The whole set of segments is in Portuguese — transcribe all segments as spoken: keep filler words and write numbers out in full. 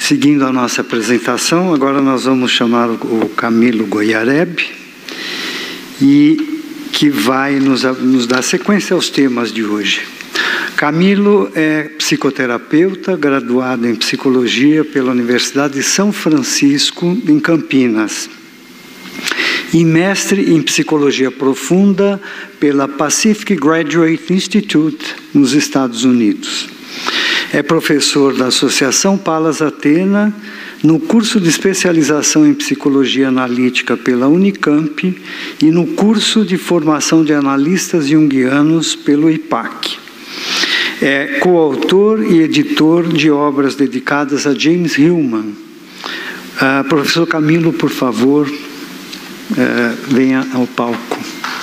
Seguindo a nossa apresentação, agora nós vamos chamar o Camilo Goiareb, e que vai nos, nos dar sequência aos temas de hoje. Camilo é psicoterapeuta, graduado em Psicologia pela Universidade de São Francisco, em Campinas, e mestre em Psicologia Profunda pela Pacific Graduate Institute, nos Estados Unidos. É professor da Associação Palas Athena, no curso de especialização em Psicologia Analítica pela Unicamp e no curso de formação de analistas junguianos pelo I P A C. É coautor e editor de obras dedicadas a James Hillman. Uh, professor Camilo, por favor, uh, venha ao palco.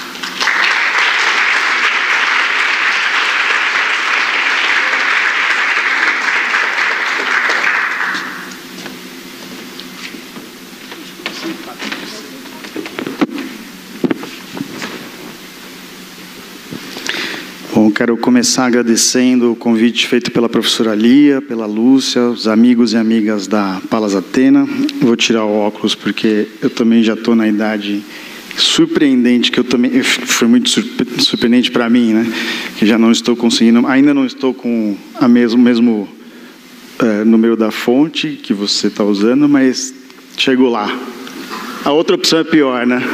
Bom, quero começar agradecendo o convite feito pela professora Lia, pela Lúcia, os amigos e amigas da Palas Athena. Vou tirar o óculos porque eu também já estou na idade surpreendente, que eu também foi muito surpreendente para mim, né? Que já não estou conseguindo, ainda não estou com a mesmo mesmo é, número da fonte que você está usando, mas chegou lá. A outra opção é pior, né?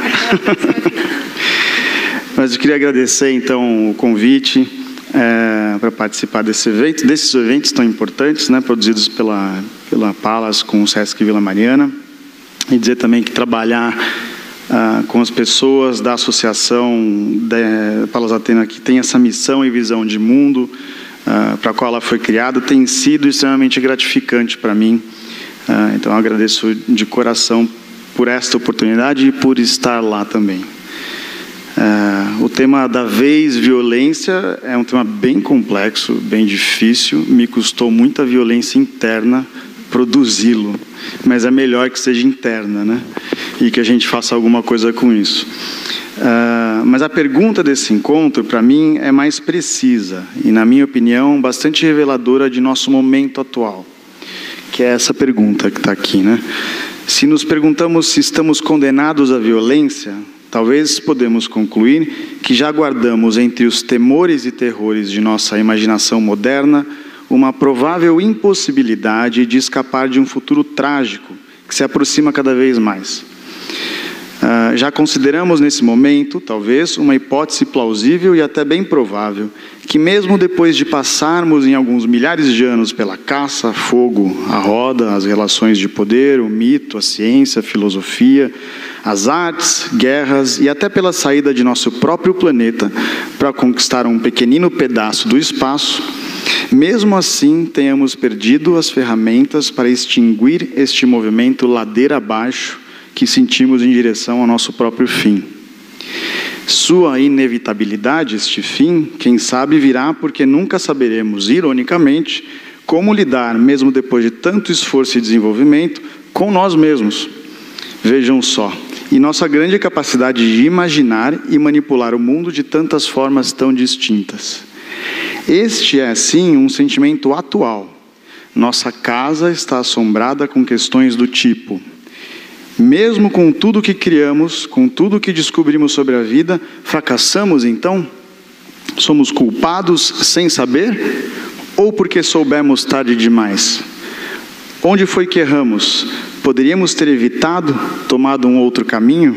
Mas eu queria agradecer, então, o convite é, para participar desse evento, desses eventos tão importantes, né, produzidos pela, pela Palas com o Sesc Vila Mariana, e dizer também que trabalhar ah, com as pessoas da associação da Palas Athena, que tem essa missão e visão de mundo ah, para a qual ela foi criada, tem sido extremamente gratificante para mim. Ah, então, eu agradeço de coração por esta oportunidade e por estar lá também. Uh, o tema da vez, violência, é um tema bem complexo, bem difícil. Me custou muita violência interna produzi-lo, mas é melhor que seja interna, né? E que a gente faça alguma coisa com isso. Uh, mas a pergunta desse encontro, para mim, é mais precisa e, na minha opinião, bastante reveladora de nosso momento atual, que é essa pergunta que está aqui, né? Se nos perguntamos se estamos condenados à violência, talvez podemos concluir que já guardamos entre os temores e terrores de nossa imaginação moderna uma provável impossibilidade de escapar de um futuro trágico que se aproxima cada vez mais. Uh, já consideramos nesse momento, talvez, uma hipótese plausível e até bem provável, que mesmo depois de passarmos em alguns milhares de anos pela caça, fogo, a roda, as relações de poder, o mito, a ciência, a filosofia, as artes, guerras e até pela saída de nosso próprio planeta para conquistar um pequenino pedaço do espaço, mesmo assim tenhamos perdido as ferramentas para extinguir este movimento ladeira abaixo que sentimos em direção ao nosso próprio fim. Sua inevitabilidade, este fim, quem sabe virá porque nunca saberemos, ironicamente, como lidar, mesmo depois de tanto esforço e desenvolvimento, com nós mesmos. Vejam só, e nossa grande capacidade de imaginar e manipular o mundo de tantas formas tão distintas. Este é, sim, um sentimento atual. Nossa casa está assombrada com questões do tipo: mesmo com tudo que criamos, com tudo que descobrimos sobre a vida, fracassamos então? Somos culpados sem saber? Ou porque soubemos tarde demais? Onde foi que erramos? Poderíamos ter evitado, tomado um outro caminho?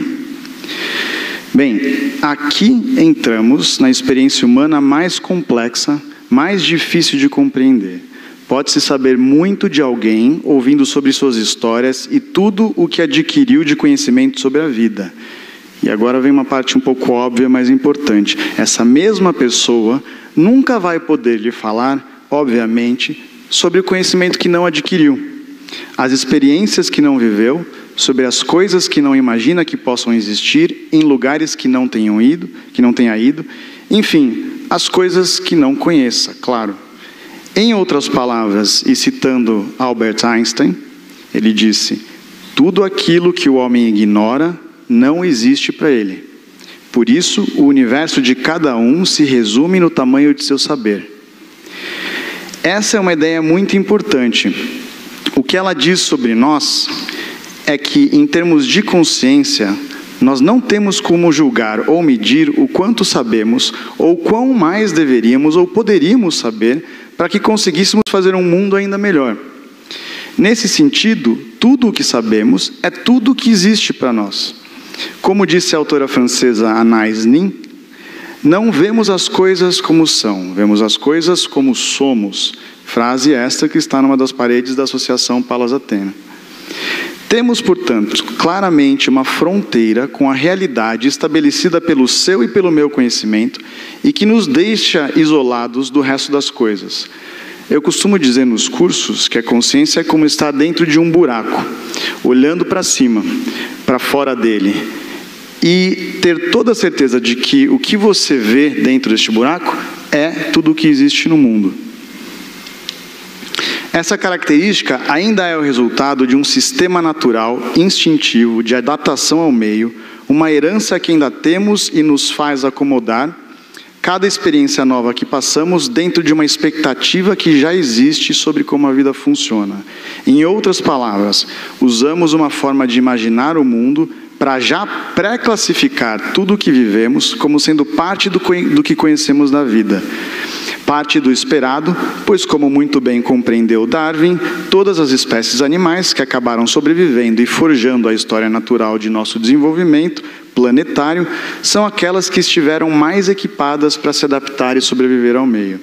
Bem, aqui entramos na experiência humana mais complexa, mais difícil de compreender. Pode-se saber muito de alguém ouvindo sobre suas histórias e tudo o que adquiriu de conhecimento sobre a vida. E agora vem uma parte um pouco óbvia, mas importante. Essa mesma pessoa nunca vai poder lhe falar, obviamente, sobre o conhecimento que não adquiriu, as experiências que não viveu, sobre as coisas que não imagina que possam existir em lugares que não tenham ido, que não tenha ido, enfim, as coisas que não conheça, claro. Em outras palavras, e citando Albert Einstein, ele disse: tudo aquilo que o homem ignora não existe para ele. Por isso, o universo de cada um se resume no tamanho de seu saber. Essa é uma ideia muito importante. O que ela diz sobre nós é que, em termos de consciência, nós não temos como julgar ou medir o quanto sabemos, ou quão mais deveríamos ou poderíamos saber, para que conseguíssemos fazer um mundo ainda melhor. Nesse sentido, tudo o que sabemos é tudo o que existe para nós. Como disse a autora francesa Anais Nin, não vemos as coisas como são, vemos as coisas como somos. Frase esta que está numa das paredes da Associação Palas Atena. Temos, portanto, claramente uma fronteira com a realidade estabelecida pelo seu e pelo meu conhecimento e que nos deixa isolados do resto das coisas. Eu costumo dizer nos cursos que a consciência é como estar dentro de um buraco, olhando para cima, para fora dele, e ter toda a certeza de que o que você vê dentro deste buraco é tudo o que existe no mundo. Essa característica ainda é o resultado de um sistema natural, instintivo, de adaptação ao meio, uma herança que ainda temos e nos faz acomodar cada experiência nova que passamos dentro de uma expectativa que já existe sobre como a vida funciona. Em outras palavras, usamos uma forma de imaginar o mundo para já pré-classificar tudo o que vivemos como sendo parte do, do que conhecemos da vida. Parte do esperado, pois, como muito bem compreendeu Darwin, todas as espécies animais que acabaram sobrevivendo e forjando a história natural de nosso desenvolvimento planetário são aquelas que estiveram mais equipadas para se adaptar e sobreviver ao meio.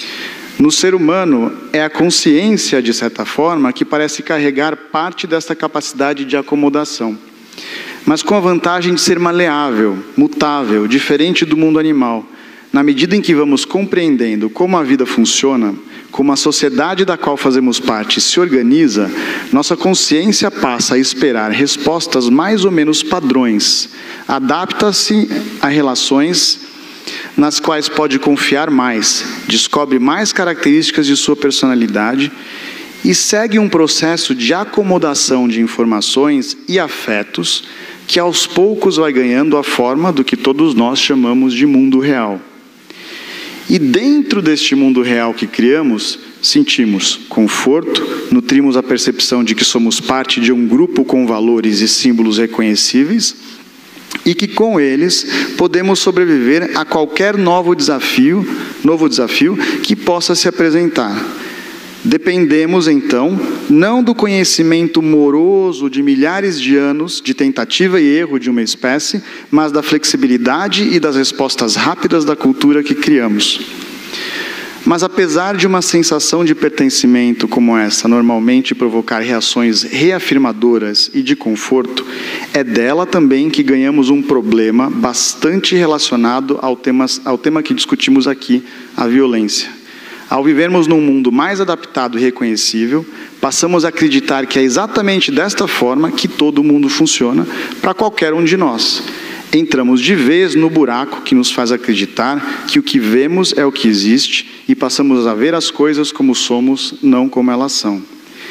No ser humano, é a consciência, de certa forma, que parece carregar parte desta capacidade de acomodação, mas com a vantagem de ser maleável, mutável, diferente do mundo animal. Na medida em que vamos compreendendo como a vida funciona, como a sociedade da qual fazemos parte se organiza, nossa consciência passa a esperar respostas mais ou menos padrões, adapta-se a relações nas quais pode confiar mais, descobre mais características de sua personalidade e segue um processo de acomodação de informações e afetos que aos poucos vai ganhando a forma do que todos nós chamamos de mundo real. E dentro deste mundo real que criamos, sentimos conforto, nutrimos a percepção de que somos parte de um grupo com valores e símbolos reconhecíveis e que com eles podemos sobreviver a qualquer novo desafio, novo desafio que possa se apresentar. Dependemos, então, não do conhecimento moroso de milhares de anos de tentativa e erro de uma espécie, mas da flexibilidade e das respostas rápidas da cultura que criamos. Mas apesar de uma sensação de pertencimento como essa normalmente provocar reações reafirmadoras e de conforto, é dela também que ganhamos um problema bastante relacionado ao tema, ao tema que discutimos aqui, a violência. Ao vivermos num mundo mais adaptado e reconhecível, passamos a acreditar que é exatamente desta forma que todo mundo funciona para qualquer um de nós. Entramos de vez no buraco que nos faz acreditar que o que vemos é o que existe e passamos a ver as coisas como somos, não como elas são.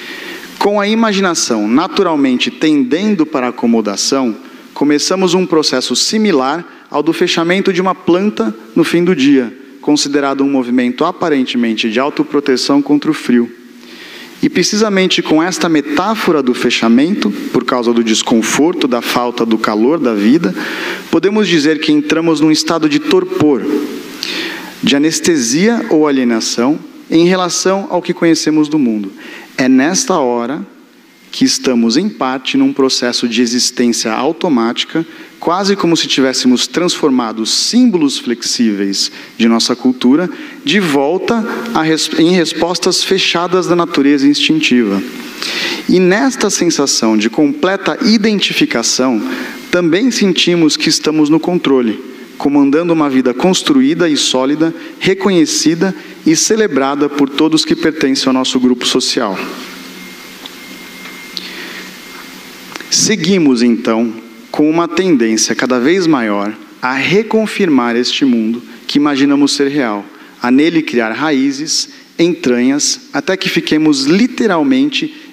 Com a imaginação naturalmente tendendo para a acomodação, começamos um processo similar ao do fechamento de uma planta no fim do dia, considerado um movimento aparentemente de autoproteção contra o frio. E precisamente com esta metáfora do fechamento, por causa do desconforto, da falta do calor da vida, podemos dizer que entramos num estado de torpor, de anestesia ou alienação em relação ao que conhecemos do mundo. É nesta hora que estamos, em parte, num processo de existência automática, quase como se tivéssemos transformado símbolos flexíveis de nossa cultura de volta a res- em respostas fechadas da natureza instintiva. E nesta sensação de completa identificação, também sentimos que estamos no controle, comandando uma vida construída e sólida, reconhecida e celebrada por todos que pertencem ao nosso grupo social. Seguimos, então, com uma tendência cada vez maior a reconfirmar este mundo que imaginamos ser real, a nele criar raízes, entranhas, até que fiquemos literalmente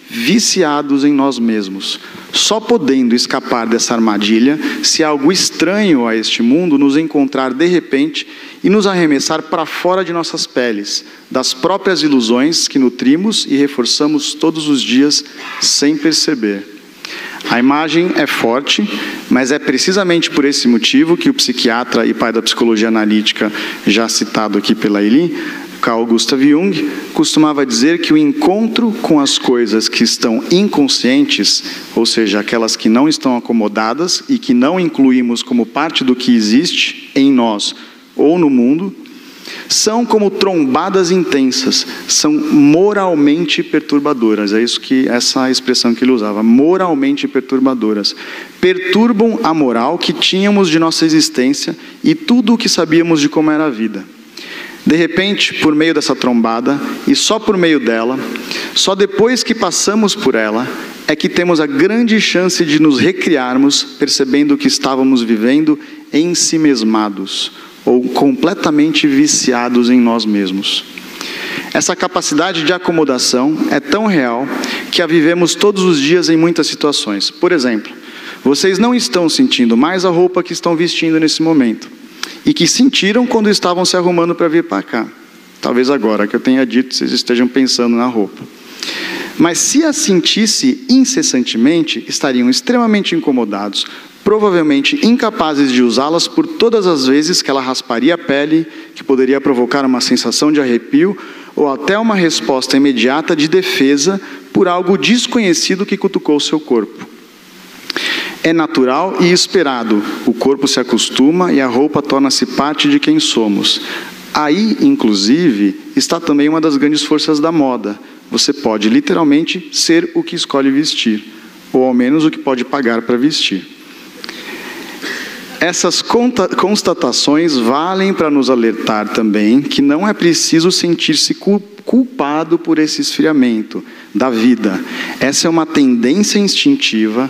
viciados em nós mesmos, só podendo escapar dessa armadilha se algo estranho a este mundo nos encontrar de repente e nos arremessar para fora de nossas peles, das próprias ilusões que nutrimos e reforçamos todos os dias sem perceber. A imagem é forte, mas é precisamente por esse motivo que o psiquiatra e pai da psicologia analítica, já citado aqui pela Eli, Carl Gustav Jung, costumava dizer que o encontro com as coisas que estão inconscientes, ou seja, aquelas que não estão acomodadas e que não incluímos como parte do que existe em nós ou no mundo, são como trombadas intensas, são moralmente perturbadoras. É isso que essa expressão que ele usava, moralmente perturbadoras. Perturbam a moral que tínhamos de nossa existência e tudo o que sabíamos de como era a vida. De repente, por meio dessa trombada, e só por meio dela, só depois que passamos por ela, é que temos a grande chance de nos recriarmos, percebendo que estávamos vivendo ensimesmados, ou completamente viciados em nós mesmos. Essa capacidade de acomodação é tão real que a vivemos todos os dias em muitas situações. Por exemplo, vocês não estão sentindo mais a roupa que estão vestindo nesse momento, e que sentiram quando estavam se arrumando para vir para cá. Talvez agora que eu tenha dito, vocês estejam pensando na roupa. Mas se a sentisse incessantemente, estariam extremamente incomodados, provavelmente incapazes de usá-las por todas as vezes que ela rasparia a pele, que poderia provocar uma sensação de arrepio, ou até uma resposta imediata de defesa por algo desconhecido que cutucou seu corpo. É natural e esperado, o corpo se acostuma e a roupa torna-se parte de quem somos. Aí, inclusive, está também uma das grandes forças da moda. Você pode, literalmente, ser o que escolhe vestir, ou ao menos o que pode pagar para vestir. Essas constatações valem para nos alertar também que não é preciso sentir-se culpado por esse esfriamento da vida. Essa é uma tendência instintiva,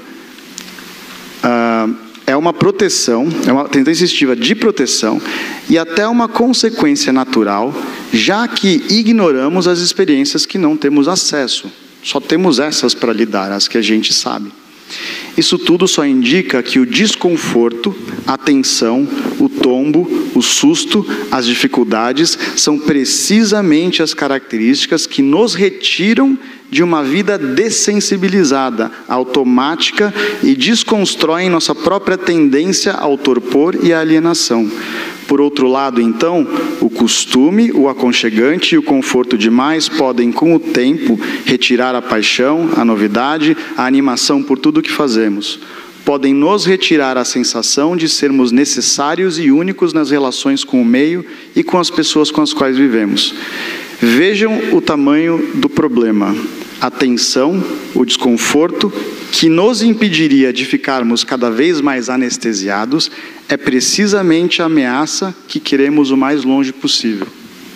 uh, é uma proteção, é uma tendência instintiva de proteção e até uma consequência natural, já que ignoramos as experiências que não temos acesso. Só temos essas para lidar, as que a gente sabe. Isso tudo só indica que o desconforto, a tensão, o tombo, o susto, as dificuldades são precisamente as características que nos retiram de uma vida dessensibilizada, automática e desconstroem nossa própria tendência ao torpor e à alienação. Por outro lado, então, o costume, o aconchegante e o conforto demais podem, com o tempo, retirar a paixão, a novidade, a animação por tudo o que fazemos. Podem nos retirar a sensação de sermos necessários e únicos nas relações com o meio e com as pessoas com as quais vivemos. Vejam o tamanho do problema. A tensão, o desconforto, que nos impediria de ficarmos cada vez mais anestesiados, é precisamente a ameaça que queremos o mais longe possível.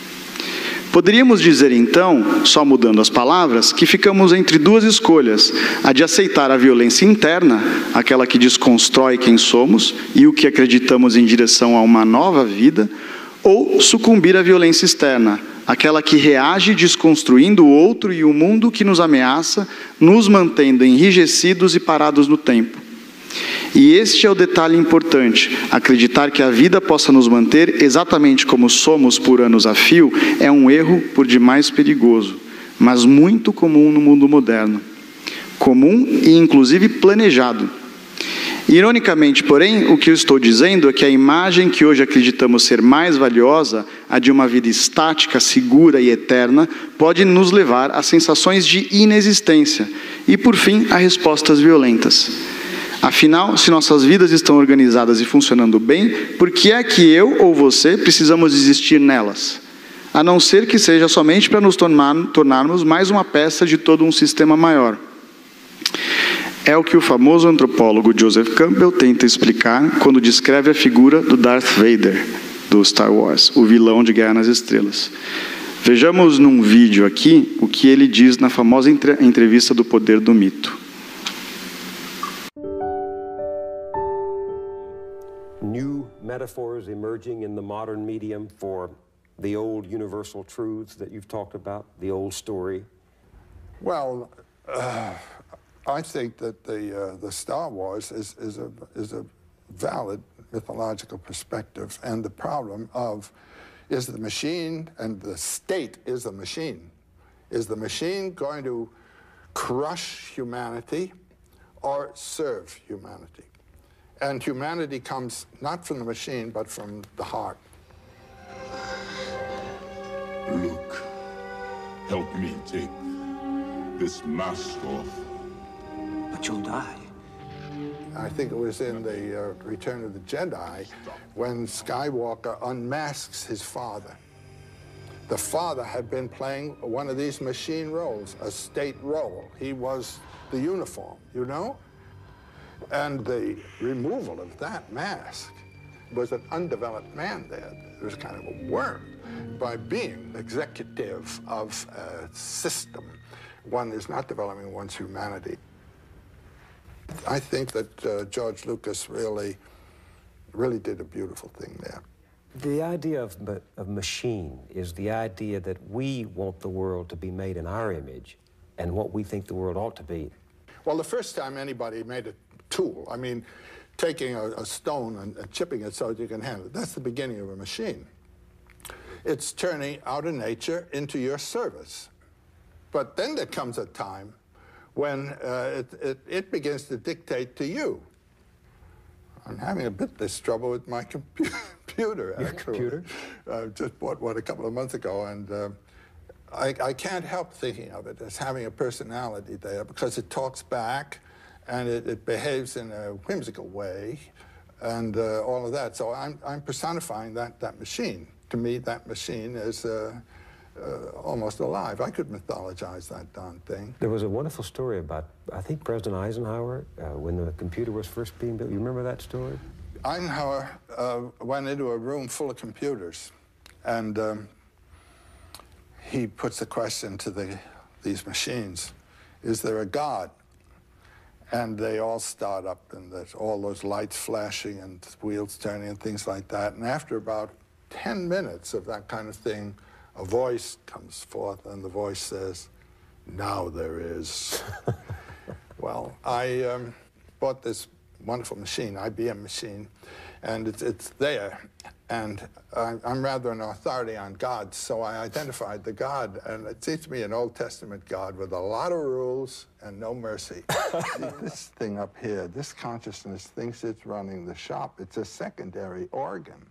Poderíamos dizer então, só mudando as palavras, que ficamos entre duas escolhas: a de aceitar a violência interna, aquela que desconstrói quem somos e o que acreditamos em direção a uma nova vida, ou sucumbir à violência externa, aquela que reage desconstruindo o outro e o mundo que nos ameaça, nos mantendo enrijecidos e parados no tempo. E este é o detalhe importante: acreditar que a vida possa nos manter exatamente como somos por anos a fio é um erro por demais perigoso, mas muito comum no mundo moderno. Comum e inclusive planejado. Ironicamente, porém, o que eu estou dizendo é que a imagem que hoje acreditamos ser mais valiosa, a de uma vida estática, segura e eterna, pode nos levar a sensações de inexistência e, por fim, a respostas violentas. Afinal, se nossas vidas estão organizadas e funcionando bem, por que é que eu ou você precisamos existir nelas? A não ser que seja somente para nos tornar, tornarmos mais uma peça de todo um sistema maior. É o que o famoso antropólogo Joseph Campbell tenta explicar quando descreve a figura do Darth Vader, do Star Wars, o vilão de Guerra nas Estrelas. Vejamos num vídeo aqui o que ele diz na famosa entrevista do Poder do Mito. New metaphors emerging in the modern medium for the old universal truths that you've talked about, the old story? Well, Uh, I think that the uh, the Star Wars is is a is a valid mythological perspective, and the problem of is the machine and the state is the machine. Is the machine going to crush humanity or serve humanity? And humanity comes not from the machine, but from the heart. Luke, help me take this mask off. But you'll die. I think it was in the uh, Return of the Jedi when Skywalker unmasks his father. The father had been playing one of these machine roles, a state role. He was the uniform, you know? And the removal of that mask was an undeveloped man there. It was kind of a worm. By being executive of a system, one is not developing one's humanity. I think that uh, George Lucas really, really did a beautiful thing there. The idea of, of machine is the idea that we want the world to be made in our image and what we think the world ought to be. Well, the first time anybody made a tool, I mean, taking a, a stone and, and chipping it so that you can handle it, that's the beginning of a machine. It's turning out of nature into your service. But then there comes a time when uh, it, it, it begins to dictate to you. I'm having a bit this trouble with my compu computer, Your actually. computer? Uh, just bought one a couple of months ago, and uh, I, I can't help thinking of it as having a personality there because it talks back and it, it behaves in a whimsical way and uh, all of that. So I'm, I'm personifying that, that machine. To me, that machine is uh, uh, almost alive. I could mythologize that darn thing. There was a wonderful story about, I think, President Eisenhower, uh, when the computer was first being built. You remember that story? Eisenhower uh, went into a room full of computers, and um, he puts the question to the, these machines, is there a God? And they all start up, and there's all those lights flashing and wheels turning and things like that. And after about ten minutes of that kind of thing, a voice comes forth, and the voice says, now there is. Well, I um, bought this wonderful machine, I B M machine, and it's, it's there. And I, I'm rather an authority on God, so I identified the God, and it seems to me an Old Testament God with a lot of rules and no mercy. See, this thing up here, this consciousness thinks it's running the shop. It's a secondary organ.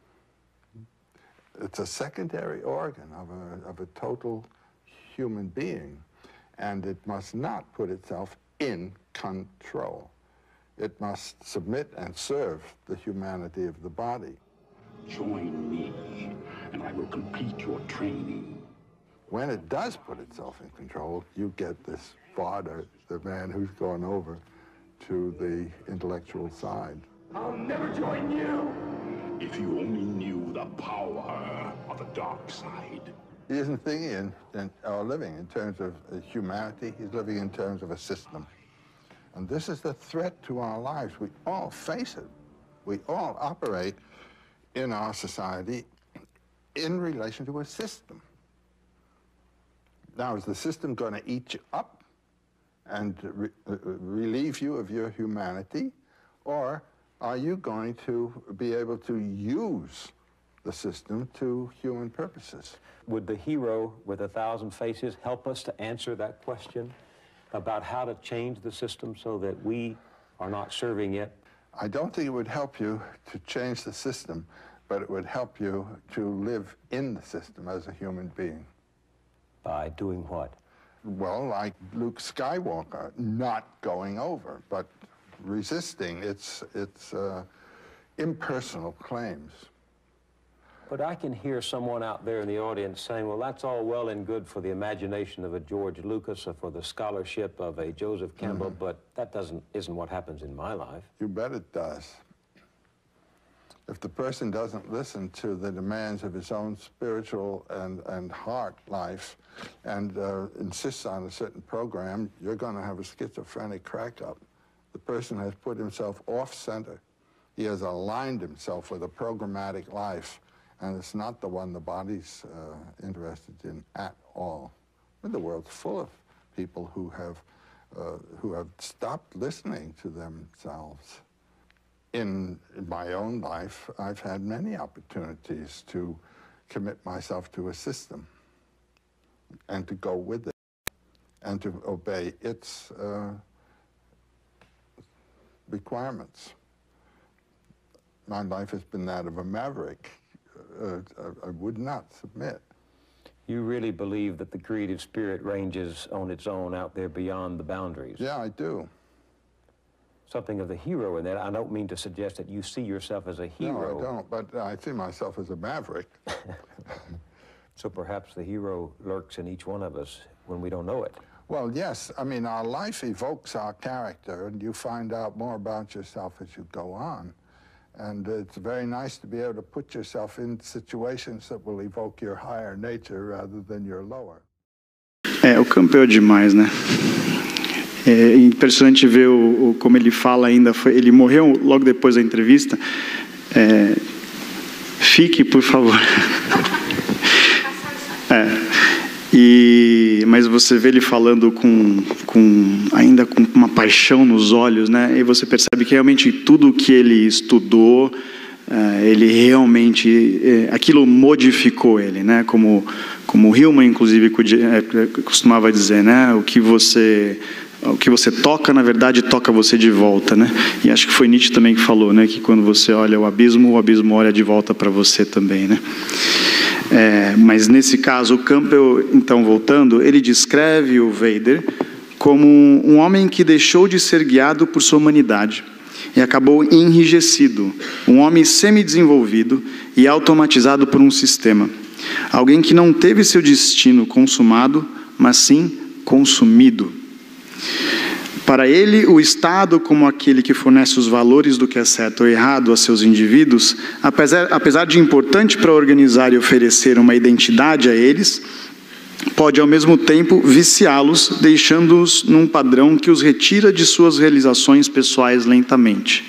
It's a secondary organ of a, of a total human being, and it must not put itself in control. It must submit and serve the humanity of the body. Join me, and I will complete your training. When it does put itself in control, you get this father, the man who's gone over to the intellectual side. I'll never join you! If you only knew the power of the dark side. He isn't thinking in, in, or living in terms of uh, humanity, he's living in terms of a system. And this is the threat to our lives. We all face it. We all operate in our society in relation to a system. Now, is the system going to eat you up and re uh, relieve you of your humanity? Or are you going to be able to use the system to human purposes? Would the hero with a thousand faces help us to answer that question about how to change the system so that we are not serving it? I don't think it would help you to change the system, but it would help you to live in the system as a human being. By doing what? Well, like Luke Skywalker, not going over, but resisting its, its uh, impersonal claims. But I can hear someone out there in the audience saying, well, that's all well and good for the imagination of a George Lucas or for the scholarship of a Joseph Campbell, mm-hmm. but that doesn't, isn't what happens in my life. You bet it does. If the person doesn't listen to the demands of his own spiritual and, and heart life and uh, insists on a certain program, you're going to have a schizophrenic crack-up. The person has put himself off-center. He has aligned himself with a programmatic life, and it's not the one the body's uh, interested in at all. But the world's full of people who have, uh, who have stopped listening to themselves. In my own life, I've had many opportunities to commit myself to a system and to go with it and to obey its uh, requirements. My life has been that of a maverick. Uh, I, I would not submit. You really believe that the creative spirit ranges on its own out there beyond the boundaries? Yeah, I do. Something of the hero in that. I don't mean to suggest that you see yourself as a hero. No, I don't, but I see myself as a maverick. So perhaps the hero lurks in each one of us when we don't know it. Well, yes. I mean, our life evokes our character, and you find out more about yourself as you go on. And it's very nice to be able to put yourself in situations that will evoke your higher nature rather than your lower. É, o Campbell é demais, né? É impressionante ver o, o, como ele fala ainda. Foi, ele morreu logo depois da entrevista. É, fique, por favor. É, e, mas você vê ele falando com, com, ainda com uma paixão nos olhos, né? E você percebe que realmente tudo o que ele estudou, é, ele realmente, é, aquilo modificou ele, né? Como, como Hillman, inclusive, costumava dizer, né? O que você... O que você toca, na verdade, toca você de volta, né? E acho que foi Nietzsche também que falou, né? Que quando você olha o abismo, o abismo olha de volta para você também, né? É, mas nesse caso, o Campbell, então, voltando, ele descreve o Vader como um homem que deixou de ser guiado por sua humanidade e acabou enrijecido, um homem semi-desenvolvido e automatizado por um sistema. Alguém que não teve seu destino consumado, mas sim consumido. Para ele, o Estado, como aquele que fornece os valores do que é certo ou errado a seus indivíduos, apesar, apesar de importante para organizar e oferecer uma identidade a eles, pode ao mesmo tempo viciá-los, deixando-os num padrão que os retira de suas realizações pessoais lentamente.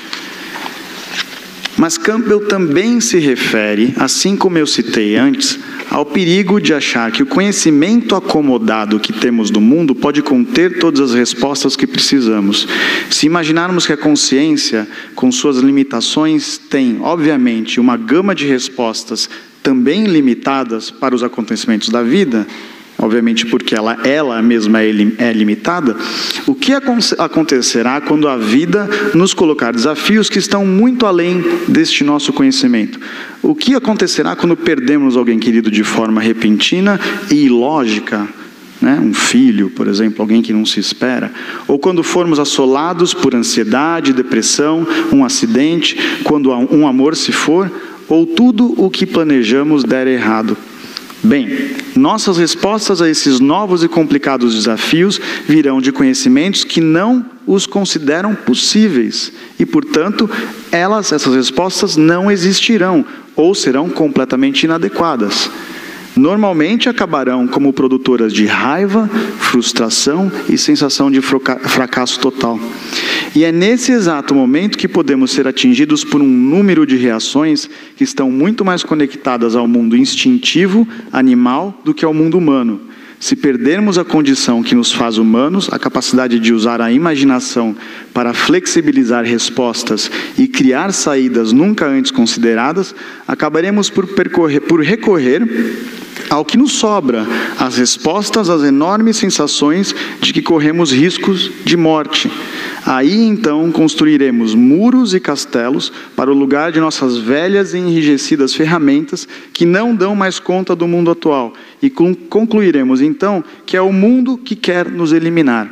Mas Campbell também se refere, assim como eu citei antes, ao perigo de achar que o conhecimento acomodado que temos do mundo pode conter todas as respostas que precisamos. Se imaginarmos que a consciência, com suas limitações, tem, obviamente, uma gama de respostas também limitadas para os acontecimentos da vida, obviamente porque ela, ela mesma é, é limitada, o que acontecerá quando a vida nos colocar desafios que estão muito além deste nosso conhecimento? O que acontecerá quando perdemos alguém querido de forma repentina e ilógica? Né? Um filho, por exemplo, alguém que não se espera. Ou quando formos assolados por ansiedade, depressão, um acidente, quando um amor se for, ou tudo o que planejamos der errado. Bem, nossas respostas a esses novos e complicados desafios virão de conhecimentos que não os consideram possíveis e, portanto, elas, essas respostas não existirão ou serão completamente inadequadas. Normalmente acabarão como produtoras de raiva, frustração e sensação de fracasso total. E é nesse exato momento que podemos ser atingidos por um número de reações que estão muito mais conectadas ao mundo instintivo, animal, do que ao mundo humano. Se perdermos a condição que nos faz humanos, a capacidade de usar a imaginação para flexibilizar respostas e criar saídas nunca antes consideradas, acabaremos por, percorrer, por recorrer ao que nos sobra, as respostas às enormes sensações de que corremos riscos de morte. Aí então construiremos muros e castelos para o lugar de nossas velhas e enrijecidas ferramentas que não dão mais conta do mundo atual e concluiremos então que é o mundo que quer nos eliminar.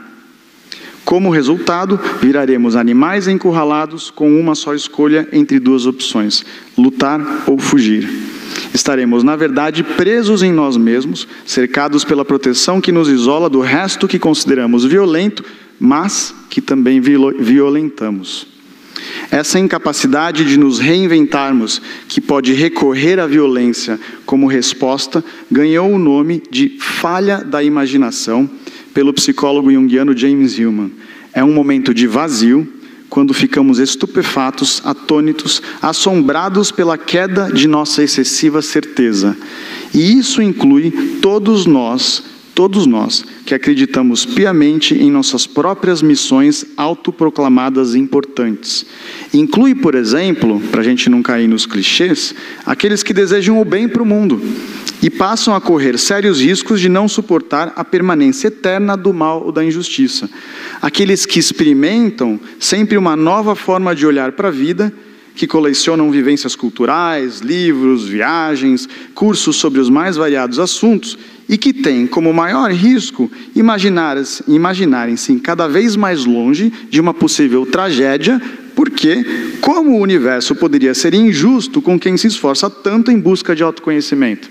Como resultado, viraremos animais encurralados com uma só escolha entre duas opções: lutar ou fugir. Estaremos, na verdade, presos em nós mesmos, cercados pela proteção que nos isola do resto que consideramos violento, mas que também violentamos. Essa incapacidade de nos reinventarmos, que pode recorrer à violência como resposta, ganhou o nome de falha da imaginação pelo psicólogo junguiano James Hillman. É um momento de vazio, quando ficamos estupefatos, atônitos, assombrados pela queda de nossa excessiva certeza. E isso inclui todos nós, todos nós que acreditamos piamente em nossas próprias missões autoproclamadas importantes. Inclui, por exemplo, para a gente não cair nos clichês, aqueles que desejam o bem para o mundo e passam a correr sérios riscos de não suportar a permanência eterna do mal ou da injustiça. Aqueles que experimentam sempre uma nova forma de olhar para a vida, que colecionam vivências culturais, livros, viagens, cursos sobre os mais variados assuntos e que têm como maior risco imaginar-se, imaginarem-se cada vez mais longe de uma possível tragédia, porque como o universo poderia ser injusto com quem se esforça tanto em busca de autoconhecimento?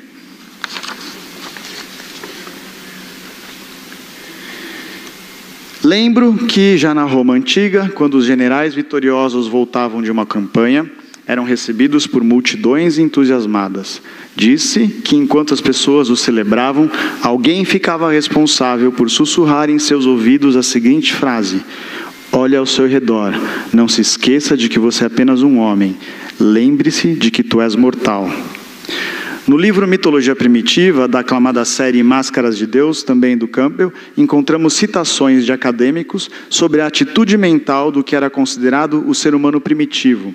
Lembro que já na Roma Antiga, quando os generais vitoriosos voltavam de uma campanha, eram recebidos por multidões entusiasmadas. Disse que enquanto as pessoas o celebravam, alguém ficava responsável por sussurrar em seus ouvidos a seguinte frase: olhe ao seu redor, não se esqueça de que você é apenas um homem, lembre-se de que tu és mortal. No livro Mitologia Primitiva, da aclamada série Máscaras de Deus, também do Campbell, encontramos citações de acadêmicos sobre a atitude mental do que era considerado o ser humano primitivo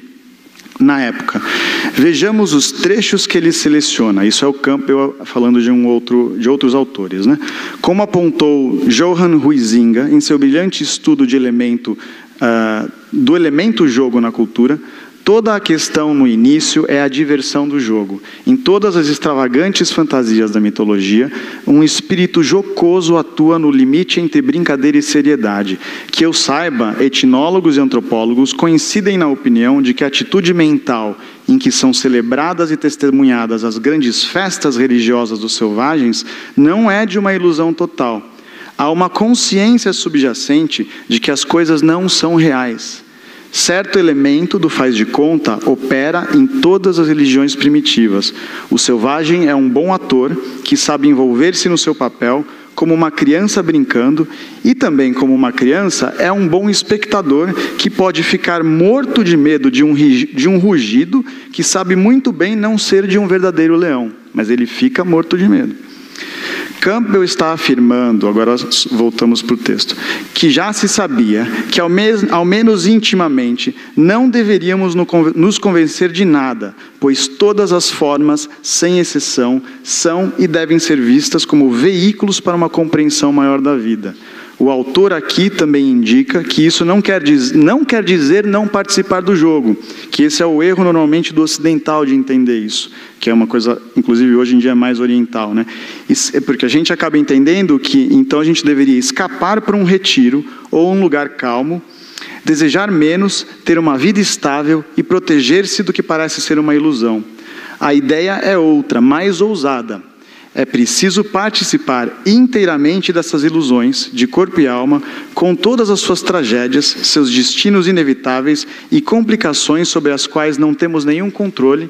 na época. Vejamos os trechos que ele seleciona. Isso é o Campbell falando de, um outro, de outros autores, né? Como apontou Johann Huizinga em seu brilhante estudo de elemento, uh, do elemento jogo na cultura, toda a questão no início é a diversão do jogo. Em todas as extravagantes fantasias da mitologia, um espírito jocoso atua no limite entre brincadeira e seriedade. Que eu saiba, etnólogos e antropólogos coincidem na opinião de que a atitude mental em que são celebradas e testemunhadas as grandes festas religiosas dos selvagens não é de uma ilusão total. Há uma consciência subjacente de que as coisas não são reais. Certo elemento do faz de conta opera em todas as religiões primitivas. O selvagem é um bom ator que sabe envolver-se no seu papel como uma criança brincando e também como uma criança é um bom espectador que pode ficar morto de medo de um, de um rugido que sabe muito bem não ser de um verdadeiro leão, mas ele fica morto de medo. Campbell está afirmando, agora voltamos para o texto, que já se sabia que ao, mes, ao menos intimamente não deveríamos nos convencer de nada, pois todas as formas, sem exceção, são e devem ser vistas como veículos para uma compreensão maior da vida. O autor aqui também indica que isso não quer, diz, não quer dizer não participar do jogo, que esse é o erro normalmente do ocidental de entender isso, que é uma coisa, inclusive hoje em dia, mais oriental, né? Isso é porque a gente acaba entendendo que então a gente deveria escapar para um retiro ou um lugar calmo, desejar menos, ter uma vida estável e proteger-se do que parece ser uma ilusão. A ideia é outra, mais ousada. É preciso participar inteiramente dessas ilusões, de corpo e alma, com todas as suas tragédias, seus destinos inevitáveis e complicações sobre as quais não temos nenhum controle,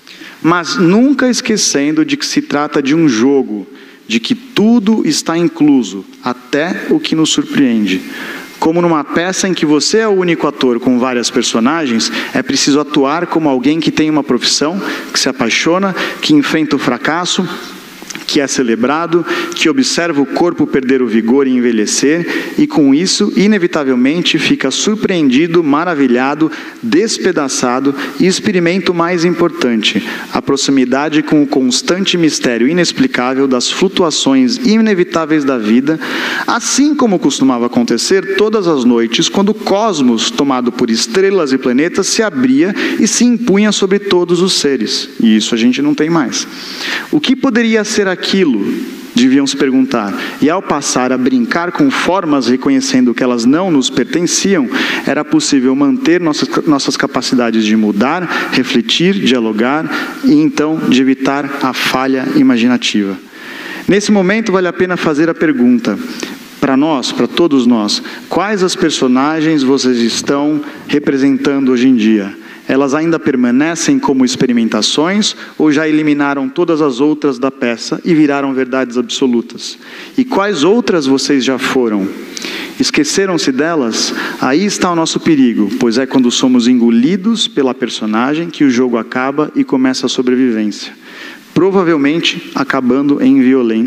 mas nunca esquecendo de que se trata de um jogo, de que tudo está incluso, até o que nos surpreende. Como numa peça em que você é o único ator com várias personagens, é preciso atuar como alguém que tem uma profissão, que se apaixona, que enfrenta o fracasso, que é celebrado, que observa o corpo perder o vigor e envelhecer, e com isso, inevitavelmente, fica surpreendido, maravilhado, despedaçado e experimenta o mais importante, a proximidade com o constante mistério inexplicável das flutuações inevitáveis da vida, assim como costumava acontecer todas as noites, quando o cosmos, tomado por estrelas e planetas, se abria e se impunha sobre todos os seres. E isso a gente não tem mais. O que poderia ser aquilo? Deviam se perguntar. E ao passar a brincar com formas, reconhecendo que elas não nos pertenciam, era possível manter nossas, nossas capacidades de mudar, refletir, dialogar e então de evitar a falha imaginativa. Nesse momento vale a pena fazer a pergunta, para nós, para todos nós, quais as personagens vocês estão representando hoje em dia? Elas ainda permanecem como experimentações ou já eliminaram todas as outras da peça e viraram verdades absolutas? E quais outras vocês já foram? Esqueceram-se delas? Aí está o nosso perigo, pois é quando somos engolidos pela personagem que o jogo acaba e começa a sobrevivência. Provavelmente acabando em violência,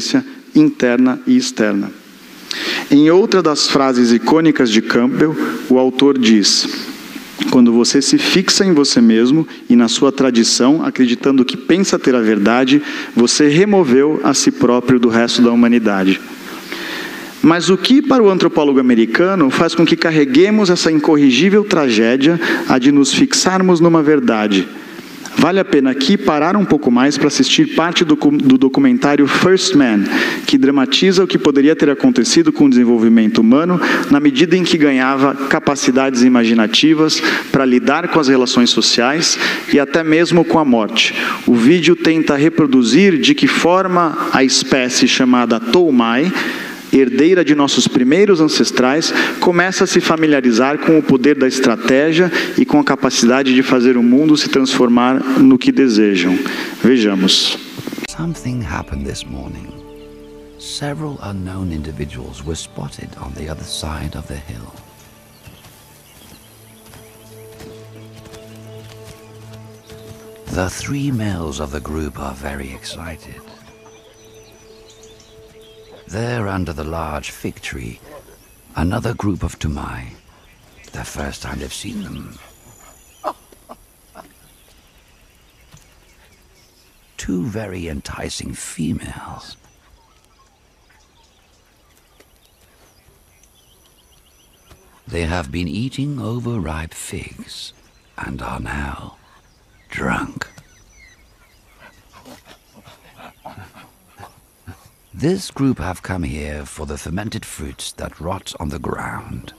interna e externa. Em outra das frases icônicas de Campbell, o autor diz: quando você se fixa em você mesmo e na sua tradição, acreditando que pensa ter a verdade, você removeu a si próprio do resto da humanidade. Mas o que para o antropólogo americano faz com que carreguemos essa incorrigível tragédia, a de nos fixarmos numa verdade? Vale a pena aqui parar um pouco mais para assistir parte do, do documentário First Man, que dramatiza o que poderia ter acontecido com o desenvolvimento humano na medida em que ganhava capacidades imaginativas para lidar com as relações sociais e até mesmo com a morte. O vídeo tenta reproduzir de que forma a espécie chamada Toumai, herdeira de nossos primeiros ancestrais, começa a se familiarizar com o poder da estratégia e com a capacidade de fazer o mundo se transformar no que desejam. Vejamos. Something happened this morning. Several unknown individuals were spotted on the other side of the hill. The three males of the group are very excited. There, under the large fig tree, another group of Toumai. The first time they've seen them. Two very enticing females. They have been eating overripe figs and are now drunk. This group have come here for the fermented fruits that rot on the ground.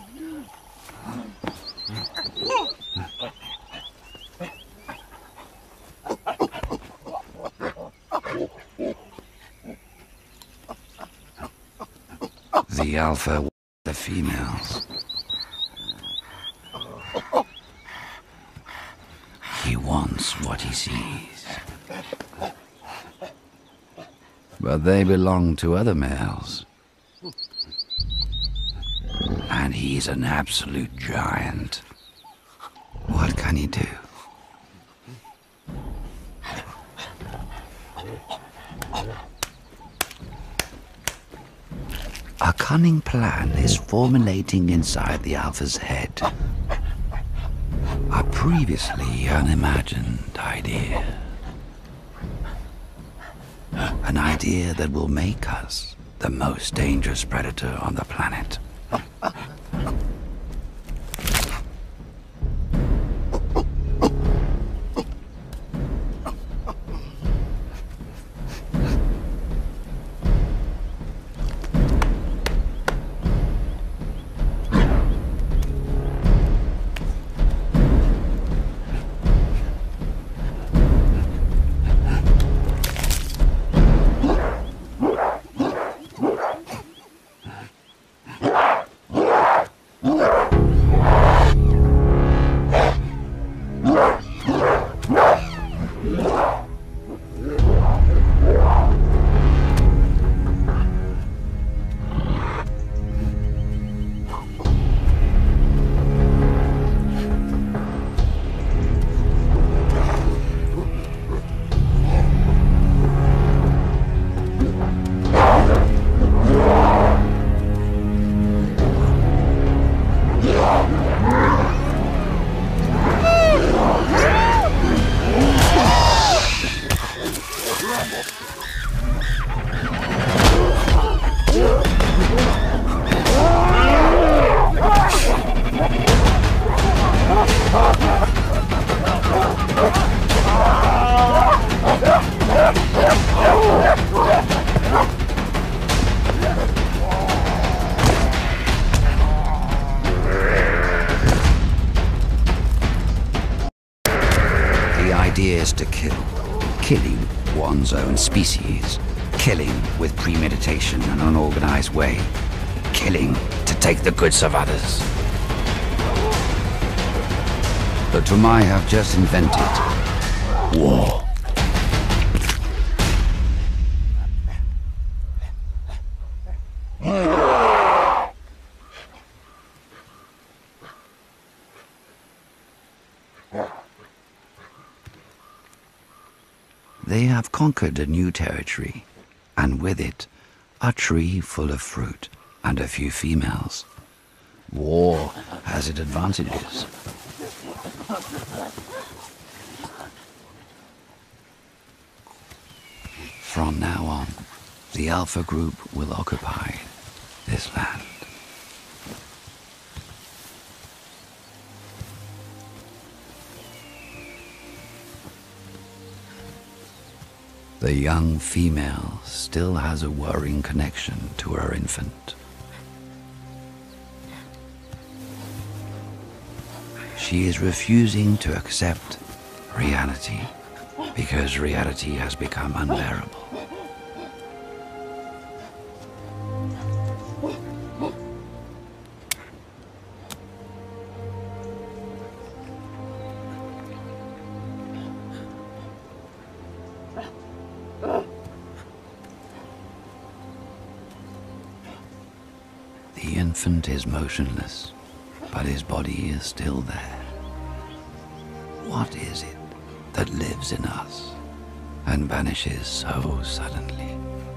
The alpha, the females. He wants what he sees. But they belong to other males. And he's an absolute giant. What can he do? A cunning plan is formulating inside the alpha's head. A previously unimagined idea. An idea that will make us the most dangerous predator on the planet. Is to kill. Killing one's own species. Killing with premeditation and unorganized way. Killing to take the goods of others. The Toumai have just invented war. They have conquered a new territory, and with it, a tree full of fruit and a few females. War has its advantages. From now on, the Alpha Group will occupy this land. The young female still has a worrying connection to her infant. She is refusing to accept reality because reality has become unbearable. The infant is motionless, but his body is still there. What is it that lives in us and vanishes so suddenly?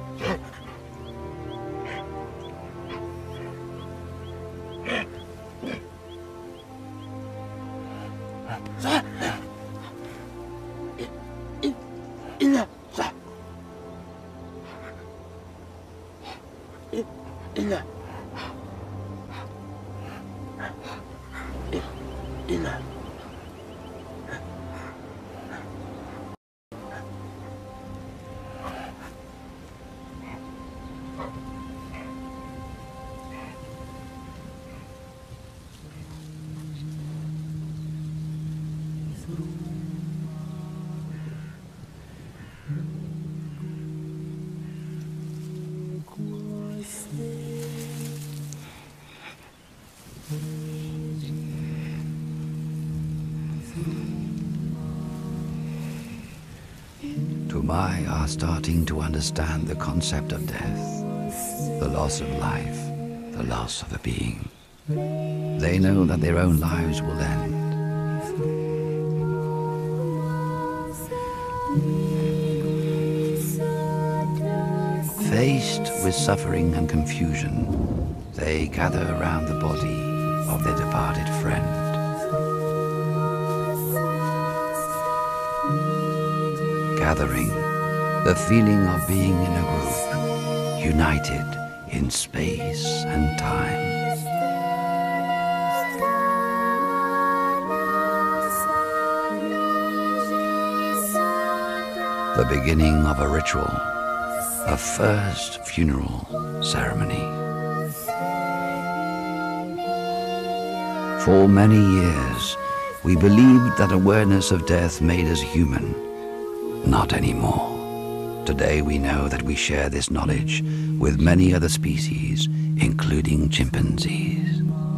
Tumai are starting to understand the concept of death, the loss of life, the loss of a being. They know that their own lives will end. Faced with suffering and confusion, they gather around the body of their departed friend. Gathering, the feeling of being in a group, united in space and time. The beginning of a ritual, a first funeral ceremony. For many years, we believed that awareness of death made us human. Not anymore. Today we know that we share this knowledge with many other species, including chimpanzees.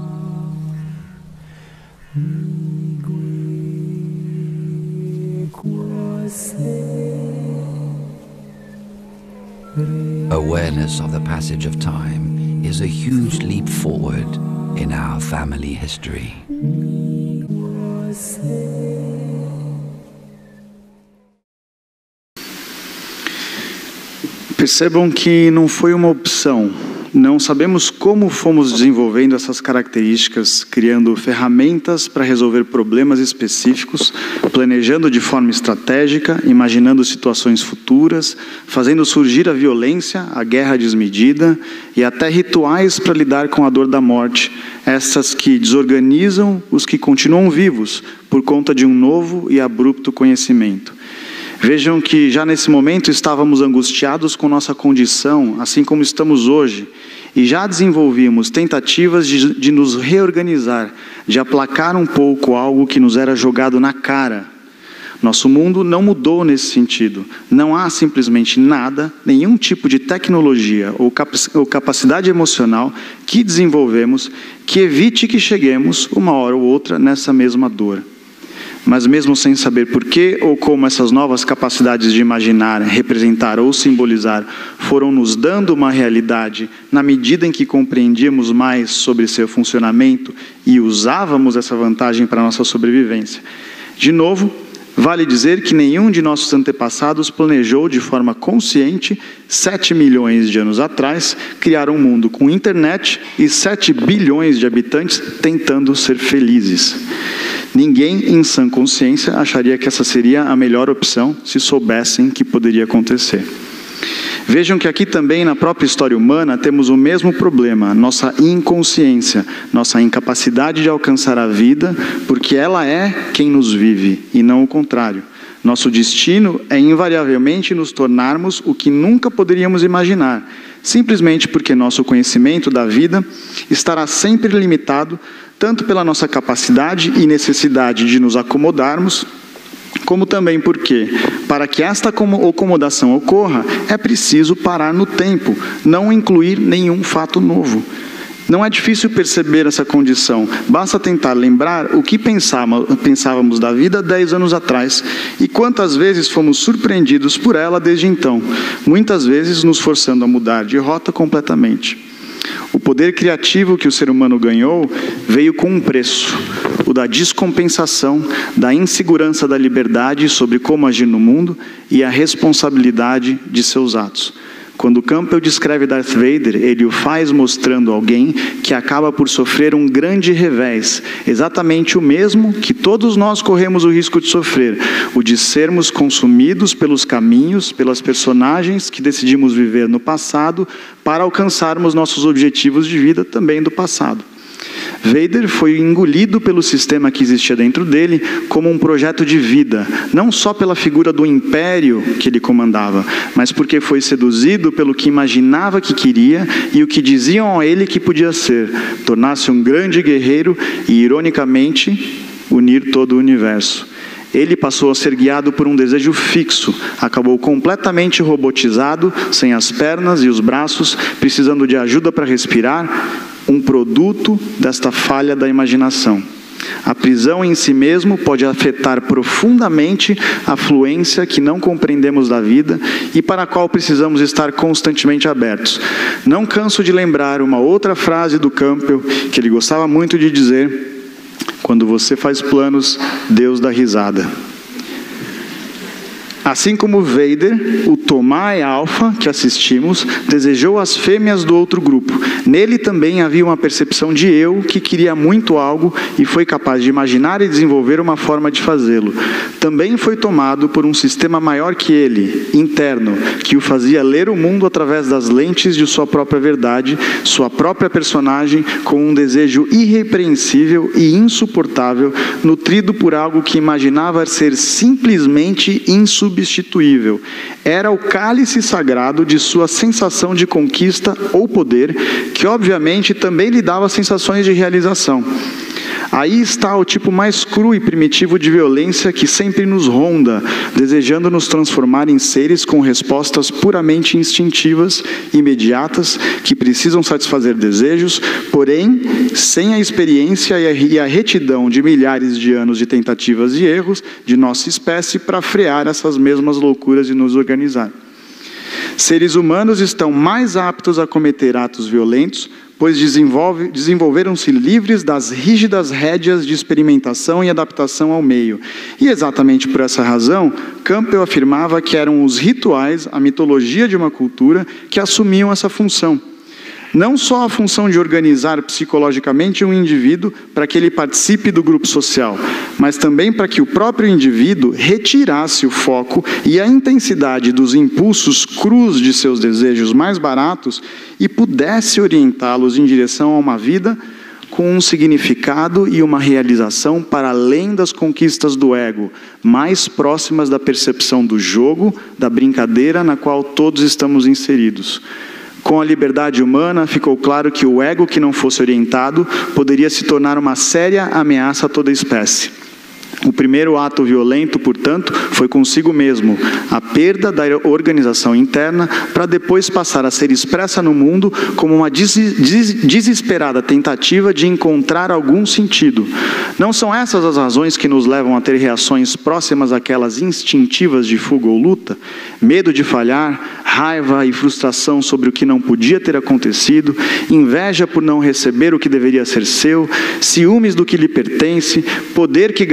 Awareness of the passage of time is a huge leap forward in our family history. Percebam que não foi uma opção. Não sabemos como fomos desenvolvendo essas características, criando ferramentas para resolver problemas específicos, planejando de forma estratégica, imaginando situações futuras, fazendo surgir a violência, a guerra desmedida e até rituais para lidar com a dor da morte, essas que desorganizam os que continuam vivos por conta de um novo e abrupto conhecimento. Vejam que já nesse momento estávamos angustiados com nossa condição, assim como estamos hoje, e já desenvolvíamos tentativas de, de nos reorganizar, de aplacar um pouco algo que nos era jogado na cara. Nosso mundo não mudou nesse sentido. Não há simplesmente nada, nenhum tipo de tecnologia ou, cap ou capacidade emocional que desenvolvemos que evite que cheguemos, uma hora ou outra, nessa mesma dor. Mas mesmo sem saber por que ou como essas novas capacidades de imaginar, representar ou simbolizar foram nos dando uma realidade na medida em que compreendíamos mais sobre seu funcionamento e usávamos essa vantagem para a nossa sobrevivência. De novo, Vale dizer que nenhum de nossos antepassados planejou de forma consciente, sete milhões de anos atrás, criar um mundo com internet e sete bilhões de habitantes tentando ser felizes. Ninguém em sã consciência acharia que essa seria a melhor opção se soubessem que poderia acontecer. Vejam que aqui também, na própria história humana, temos o mesmo problema, nossa inconsciência, nossa incapacidade de alcançar a vida, porque ela é quem nos vive, e não o contrário. Nosso destino é invariavelmente nos tornarmos o que nunca poderíamos imaginar, simplesmente porque nosso conhecimento da vida estará sempre limitado, tanto pela nossa capacidade e necessidade de nos acomodarmos, como também porque, para que esta acomodação ocorra, é preciso parar no tempo, não incluir nenhum fato novo. Não é difícil perceber essa condição, basta tentar lembrar o que pensávamos da vida dez anos atrás e quantas vezes fomos surpreendidos por ela desde então, muitas vezes nos forçando a mudar de rota completamente. O poder criativo que o ser humano ganhou veio com um preço, o da descompensação, da insegurança da liberdade sobre como agir no mundo e a responsabilidade de seus atos. Quando Campbell descreve Darth Vader, ele o faz mostrando alguém que acaba por sofrer um grande revés, exatamente o mesmo que todos nós corremos o risco de sofrer, o de sermos consumidos pelos caminhos, pelas personagens que decidimos viver no passado, para alcançarmos nossos objetivos de vida também do passado. Vader foi engolido pelo sistema que existia dentro dele como um projeto de vida, não só pela figura do império que ele comandava, mas porque foi seduzido pelo que imaginava que queria e o que diziam a ele que podia ser, tornar-se um grande guerreiro e, ironicamente, unir todo o universo. Ele passou a ser guiado por um desejo fixo, acabou completamente robotizado, sem as pernas e os braços, precisando de ajuda para respirar, um produto desta falha da imaginação. A prisão em si mesmo pode afetar profundamente a fluência que não compreendemos da vida e para a qual precisamos estar constantemente abertos. Não canso de lembrar uma outra frase do Campbell, que ele gostava muito de dizer: quando você faz planos, Deus dá risada. Assim como Vader, o Tomai Alpha que assistimos desejou as fêmeas do outro grupo. Nele também havia uma percepção de eu que queria muito algo e foi capaz de imaginar e desenvolver uma forma de fazê-lo. Também foi tomado por um sistema maior que ele, interno, que o fazia ler o mundo através das lentes de sua própria verdade, sua própria personagem, com um desejo irrepreensível e insuportável, nutrido por algo que imaginava ser simplesmente insubstituível. Substituível. Era o cálice sagrado de sua sensação de conquista ou poder, que obviamente também lhe dava sensações de realização. Aí está o tipo mais cru e primitivo de violência que sempre nos ronda, desejando nos transformar em seres com respostas puramente instintivas, imediatas, que precisam satisfazer desejos, porém, sem a experiência e a retidão de milhares de anos de tentativas e erros de nossa espécie para frear essas mesmas loucuras e nos organizar. Seres humanos estão mais aptos a cometer atos violentos, pois desenvolve, desenvolveram-se livres das rígidas rédeas de experimentação e adaptação ao meio. E exatamente por essa razão, Campbell afirmava que eram os rituais, a mitologia de uma cultura, que assumiam essa função. Não só a função de organizar psicologicamente um indivíduo para que ele participe do grupo social, mas também para que o próprio indivíduo retirasse o foco e a intensidade dos impulsos crus de seus desejos mais baratos e pudesse orientá-los em direção a uma vida com um significado e uma realização para além das conquistas do ego, mais próximas da percepção do jogo, da brincadeira na qual todos estamos inseridos. Com a liberdade humana, ficou claro que o ego que não fosse orientado poderia se tornar uma séria ameaça a toda a espécie. O primeiro ato violento, portanto, foi consigo mesmo, a perda da organização interna, para depois passar a ser expressa no mundo como uma des des desesperada tentativa de encontrar algum sentido. Não são essas as razões que nos levam a ter reações próximas àquelas instintivas de fuga ou luta? Medo de falhar, raiva e frustração sobre o que não podia ter acontecido, inveja por não receber o que deveria ser seu, ciúmes do que lhe pertence, poder que garante a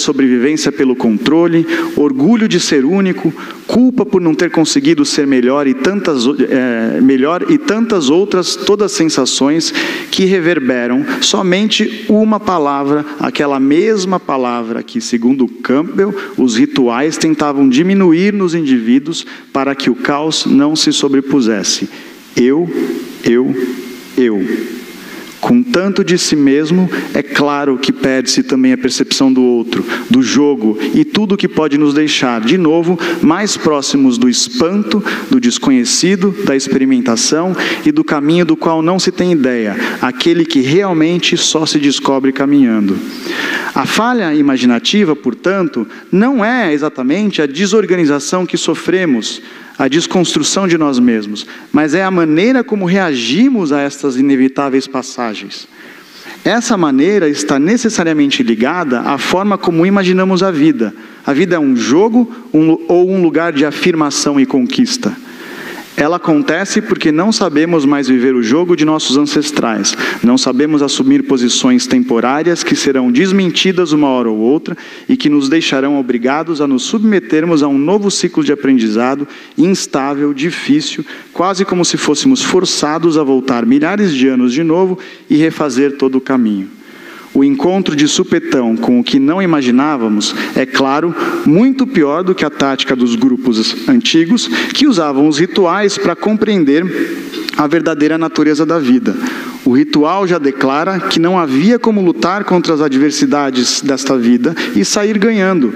sobrevivência pelo controle, orgulho de ser único, culpa por não ter conseguido ser melhor e tantas, é, melhor e tantas outras, todas sensações que reverberam somente uma palavra, aquela mesma palavra que, segundo Campbell, os rituais tentavam diminuir nos indivíduos para que o caos não se sobrepusesse. Eu, eu, eu. Com tanto de si mesmo, é claro que perde-se também a percepção do outro, do jogo e tudo que pode nos deixar, de novo, mais próximos do espanto, do desconhecido, da experimentação e do caminho do qual não se tem ideia, aquele que realmente só se descobre caminhando. A falha imaginativa, portanto, não é exatamente a desorganização que sofremos, a desconstrução de nós mesmos, mas é a maneira como reagimos a estas inevitáveis passagens. Essa maneira está necessariamente ligada à forma como imaginamos a vida. A vida é um jogo um, ou um lugar de afirmação e conquista. Ela acontece porque não sabemos mais viver o jogo de nossos ancestrais. Não sabemos assumir posições temporárias que serão desmentidas uma hora ou outra e que nos deixarão obrigados a nos submetermos a um novo ciclo de aprendizado instável, difícil, quase como se fôssemos forçados a voltar milhares de anos de novo e refazer todo o caminho. O encontro de supetão com o que não imaginávamos é, claro, muito pior do que a tática dos grupos antigos que usavam os rituais para compreender a verdadeira natureza da vida. O ritual já declara que não havia como lutar contra as adversidades desta vida e sair ganhando.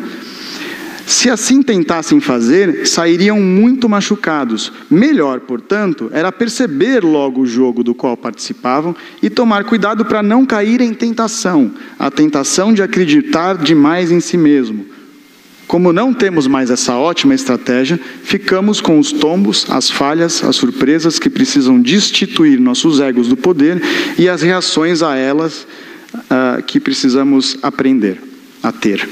Se assim tentassem fazer, sairiam muito machucados. Melhor, portanto, era perceber logo o jogo do qual participavam e tomar cuidado para não cair em tentação, a tentação de acreditar demais em si mesmo. Como não temos mais essa ótima estratégia, ficamos com os tombos, as falhas, as surpresas que precisam destituir nossos egos do poder e as reações a elas uh, que precisamos aprender a ter.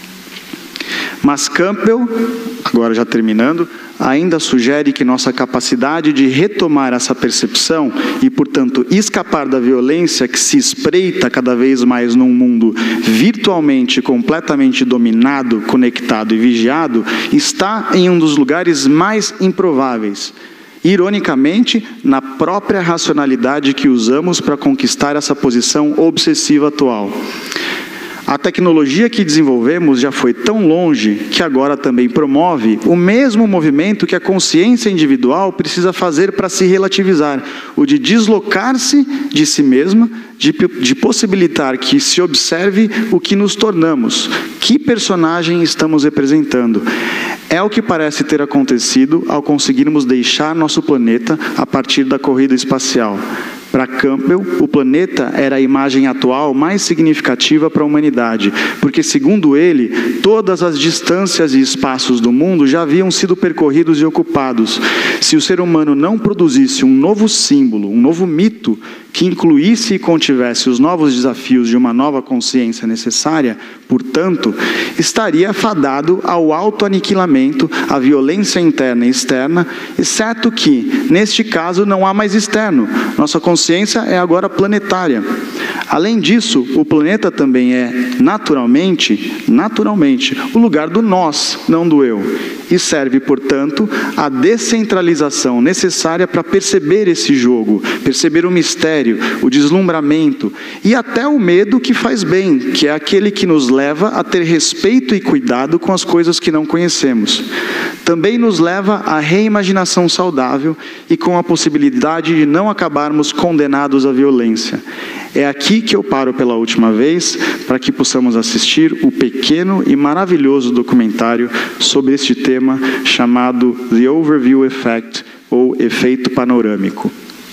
Mas Campbell, agora já terminando, ainda sugere que nossa capacidade de retomar essa percepção e, portanto, escapar da violência que se espreita cada vez mais num mundo virtualmente completamente dominado, conectado e vigiado, está em um dos lugares mais improváveis. Ironicamente, na própria racionalidade que usamos para conquistar essa posição obsessiva atual. A tecnologia que desenvolvemos já foi tão longe que agora também promove o mesmo movimento que a consciência individual precisa fazer para se relativizar, o de deslocar-se de si mesma, de, de possibilitar que se observe o que nos tornamos, que personagem estamos representando. É o que parece ter acontecido ao conseguirmos deixar nosso planeta a partir da corrida espacial. Para Campbell, o planeta era a imagem atual mais significativa para a humanidade, porque, segundo ele, todas as distâncias e espaços do mundo já haviam sido percorridos e ocupados. Se o ser humano não produzisse um novo símbolo, um novo mito, que incluísse e contivesse os novos desafios de uma nova consciência necessária, portanto, estaria fadado ao autoaniquilamento, à violência interna e externa, exceto que, neste caso, não há mais externo. Nossa consciência é agora planetária. Além disso, o planeta também é, naturalmente, naturalmente, o lugar do nós, não do eu. E serve, portanto, a descentralização necessária para perceber esse jogo, perceber o mistério, o deslumbramento e até o medo que faz bem, que é aquele que nos leva a ter respeito e cuidado com as coisas que não conhecemos. Também nos leva à reimaginação saudável e com a possibilidade de não acabarmos condenados à violência. É aqui que eu paro pela última vez, para que possamos assistir o pequeno e maravilhoso documentário sobre este tema chamado The Overview Effect, ou Efeito Panorâmico.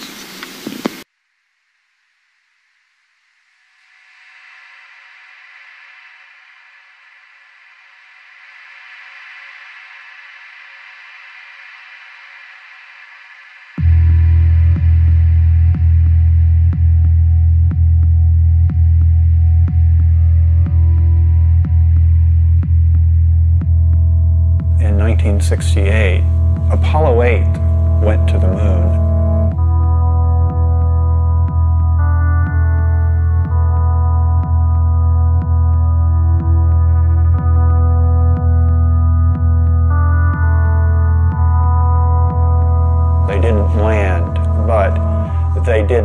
nineteen sixty-eight, Apollo eight went to the moon.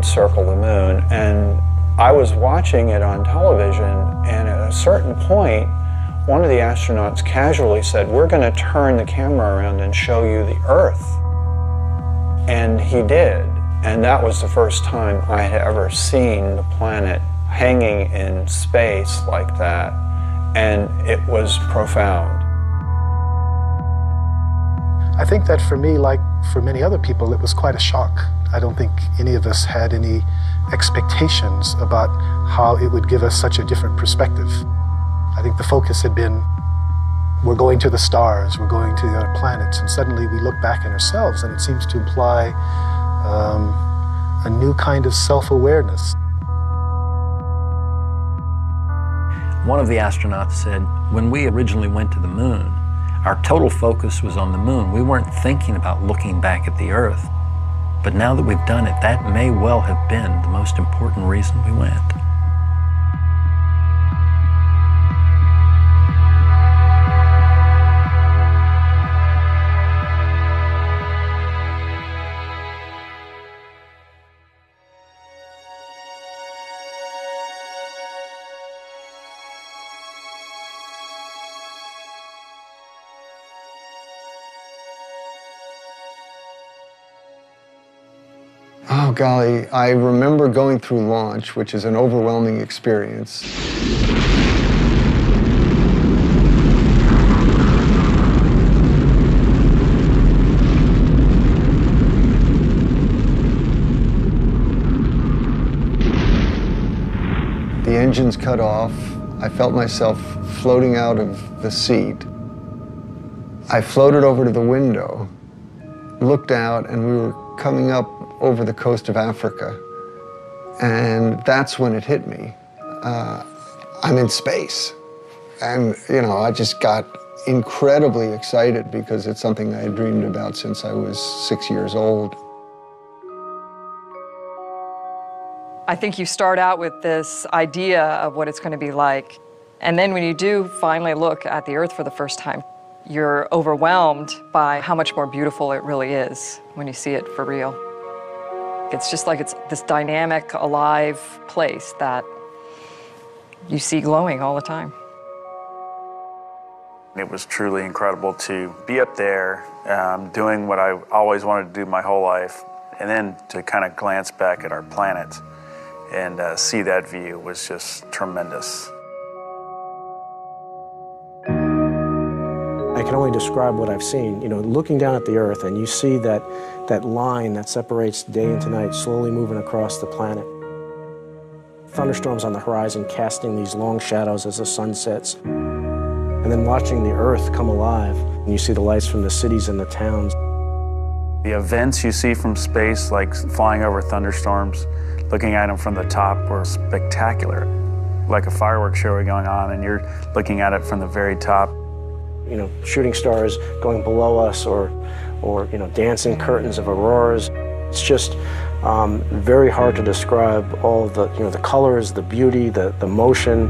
circle the moon, and I was watching it on television, and at a certain point, one of the astronauts casually said, "We're going to turn the camera around and show you the Earth." And he did, and that was the first time I had ever seen the planet hanging in space like that, and it was profound. I think that for me, like for many other people, it was quite a shock. I don't think any of us had any expectations about how it would give us such a different perspective. I think the focus had been, we're going to the stars, we're going to the other planets, and suddenly we look back at ourselves, and it seems to imply um, a new kind of self-awareness. One of the astronauts said, when we originally went to the moon, our total focus was on the moon. We weren't thinking about looking back at the Earth. But now that we've done it, that may well have been the most important reason we went. Oh, golly, I remember going through launch, which is an overwhelming experience. The engines cut off. I felt myself floating out of the seat. I floated over to the window, looked out, and we were coming up over the coast of Africa. And that's when it hit me. Uh, I'm in space. And, you know, I just got incredibly excited because it's something I had dreamed about since I was six years old. I think you start out with this idea of what it's going to be like. And then when you do finally look at the Earth for the first time, you're overwhelmed by how much more beautiful it really is when you see it for real. It's just like it's this dynamic, alive place that you see glowing all the time. It was truly incredible to be up there, um, doing what I always wanted to do my whole life, and then to kind of glance back at our planet and uh, see that view was just tremendous. I can only describe what I've seen. You know, looking down at the Earth, and you see that, that line that separates day into night slowly moving across the planet. Thunderstorms on the horizon casting these long shadows as the sun sets. And then watching the Earth come alive, and you see the lights from the cities and the towns. The events you see from space, like flying over thunderstorms, looking at them from the top, were spectacular. Like a fireworks show going on, and you're looking at it from the very top. You know, shooting stars going below us, or, or you know, dancing curtains of auroras. It's just um, very hard to describe all the, you know, the colors, the beauty, the, the motion.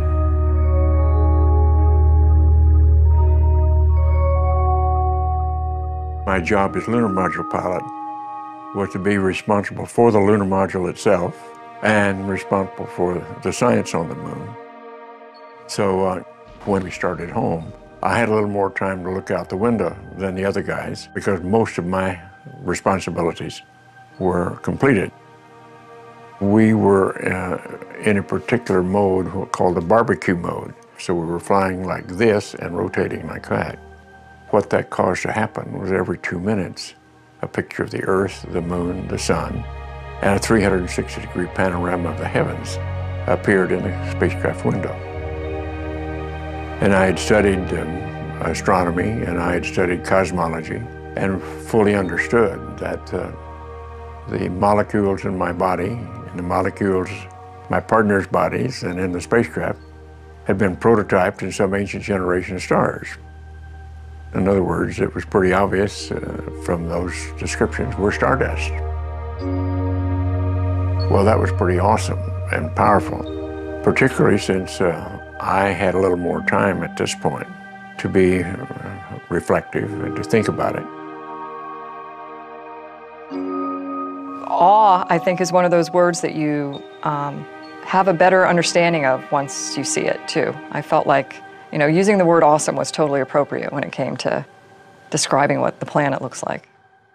My job as lunar module pilot was to be responsible for the lunar module itself and responsible for the science on the moon. So uh, when we started home, I had a little more time to look out the window than the other guys because most of my responsibilities were completed. We were uh, in a particular mode called the barbecue mode. So we were flying like this and rotating like that. What that caused to happen was every two minutes, a picture of the Earth, the moon, the sun, and a three hundred sixty degree panorama of the heavens appeared in the spacecraft window. And I had studied um, astronomy, and I had studied cosmology, and fully understood that uh, the molecules in my body, and the molecules in my partner's bodies, and in the spacecraft, had been prototyped in some ancient generation of stars. In other words, it was pretty obvious uh, from those descriptions, we're stardust. Well, that was pretty awesome and powerful, particularly since uh, I had a little more time at this point to be uh, reflective and to think about it. Awe, I think, is one of those words that you um, have a better understanding of once you see it, too. I felt like, you know, using the word awesome was totally appropriate when it came to describing what the planet looks like.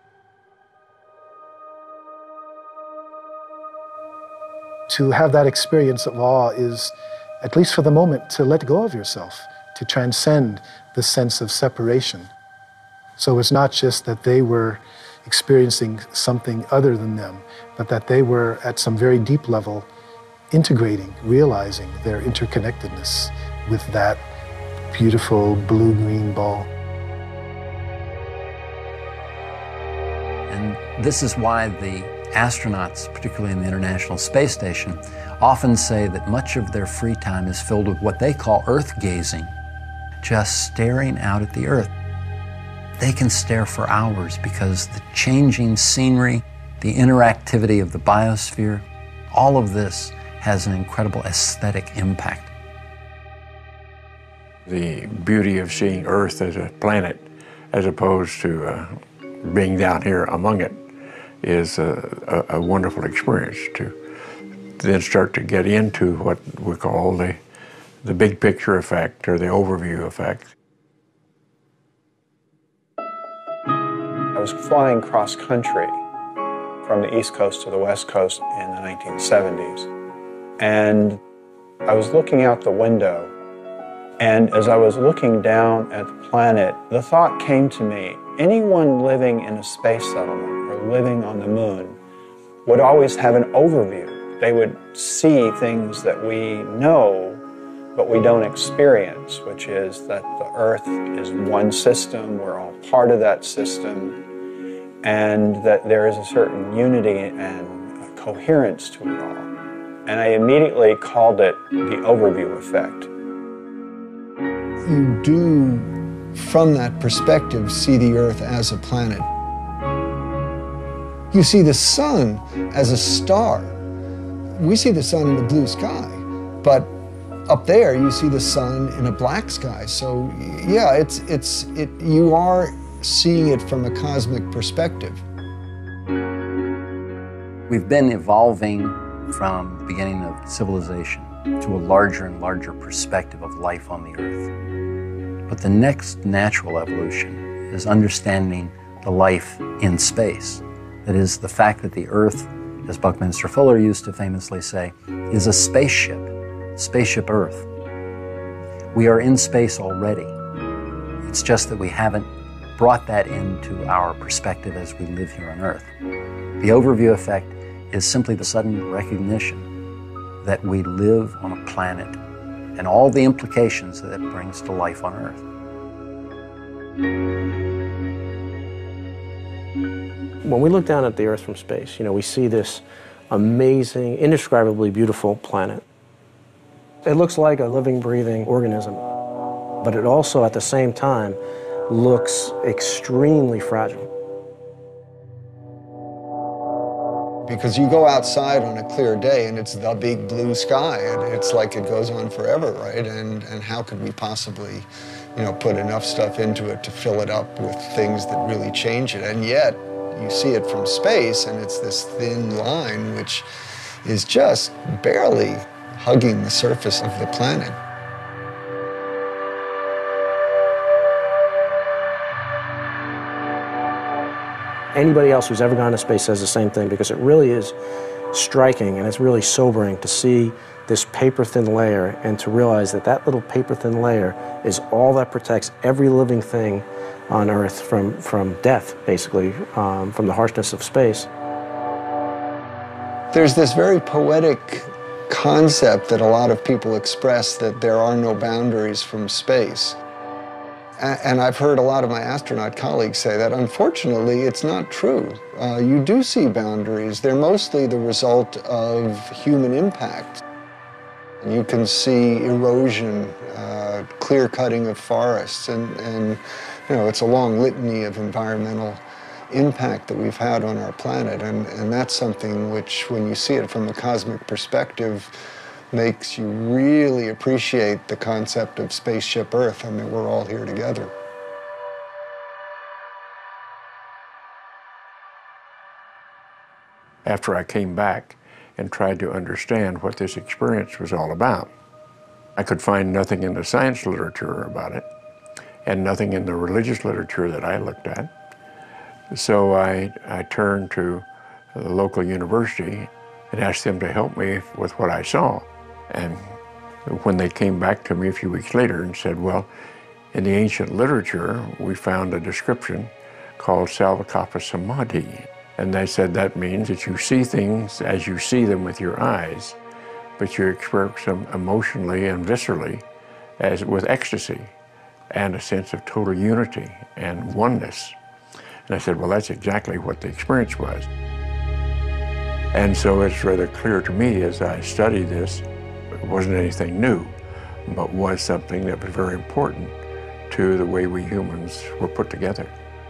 To have that experience of awe is, at least for the moment, to let go of yourself, to transcend the sense of separation. So it's not just that they were experiencing something other than them, but that they were at some very deep level integrating, realizing their interconnectedness with that beautiful blue-green ball. And this is why the astronauts, particularly in the International Space Station, often say that much of their free time is filled with what they call Earth gazing, just staring out at the Earth. They can stare for hours because the changing scenery, the interactivity of the biosphere, all of this has an incredible aesthetic impact. The beauty of seeing Earth as a planet as opposed to uh, being down here among it is a, a, a wonderful experience to then start to get into what we call the, the big picture effect or the overview effect. I was flying cross country from the East Coast to the West Coast in the nineteen seventies. And I was looking out the window, and as I was looking down at the planet, the thought came to me, anyone living in a space settlement or living on the moon would always have an overview. They would see things that we know, but we don't experience, which is that the Earth is one system, we're all part of that system, and that there is a certain unity and a coherence to it all. And I immediately called it the overview effect. You do, from that perspective, see the Earth as a planet. You see the sun as a star. We see the sun in the blue sky, but up there you see the sun in a black sky. So yeah, it's, it's, it, you are seeing it from a cosmic perspective. We've been evolving from the beginning of civilization to a larger and larger perspective of life on the Earth. But the next natural evolution is understanding the life in space. That is, the fact that the Earth, as Buckminster Fuller used to famously say, is a spaceship, spaceship Earth. We are in space already. It's just that we haven't brought that into our perspective as we live here on Earth. The overview effect is simply the sudden recognition that we live on a planet and all the implications that it brings to life on Earth. When we look down at the Earth from space, you know, we see this amazing, indescribably beautiful planet. It looks like a living, breathing organism, but it also, at the same time, looks extremely fragile. Because you go outside on a clear day and it's the big blue sky, and it's like it goes on forever, right? And, and how could we possibly, you know, put enough stuff into it to fill it up with things that really change it? And yet, you see it from space, and it's this thin line which is just barely hugging the surface of the planet. Anybody else who's ever gone to space says the same thing, because it really is striking and it's really sobering to see this paper-thin layer and to realize that that little paper-thin layer is all that protects every living thing on Earth from, from death, basically, um, from the harshness of space. There's this very poetic concept that a lot of people express, that there are no boundaries from space. And I've heard a lot of my astronaut colleagues say that. Unfortunately, it's not true. Uh, you do see boundaries. They're mostly the result of human impact. You can see erosion, uh, clear cutting of forests, and, and you know, it's a long litany of environmental impact that we've had on our planet. And, and that's something which, when you see it from a cosmic perspective, makes you really appreciate the concept of Spaceship Earth and that we're all here together. after I came back and tried to understand what this experience was all about. I could find nothing in the science literature about it and nothing in the religious literature that I looked at. So I, I turned to the local university and asked them to help me with what I saw. And when they came back to me a few weeks later and said, well, in the ancient literature, we found a description called Sarvakapa Samadhi. And they said that means that you see things as you see them with your eyes, but you experience them emotionally and viscerally as with ecstasy and a sense of total unity and oneness. And I said, well, that's exactly what the experience was. And so it's rather clear to me as I study this, it wasn't anything new, but was something that was very important to the way we humans were put together.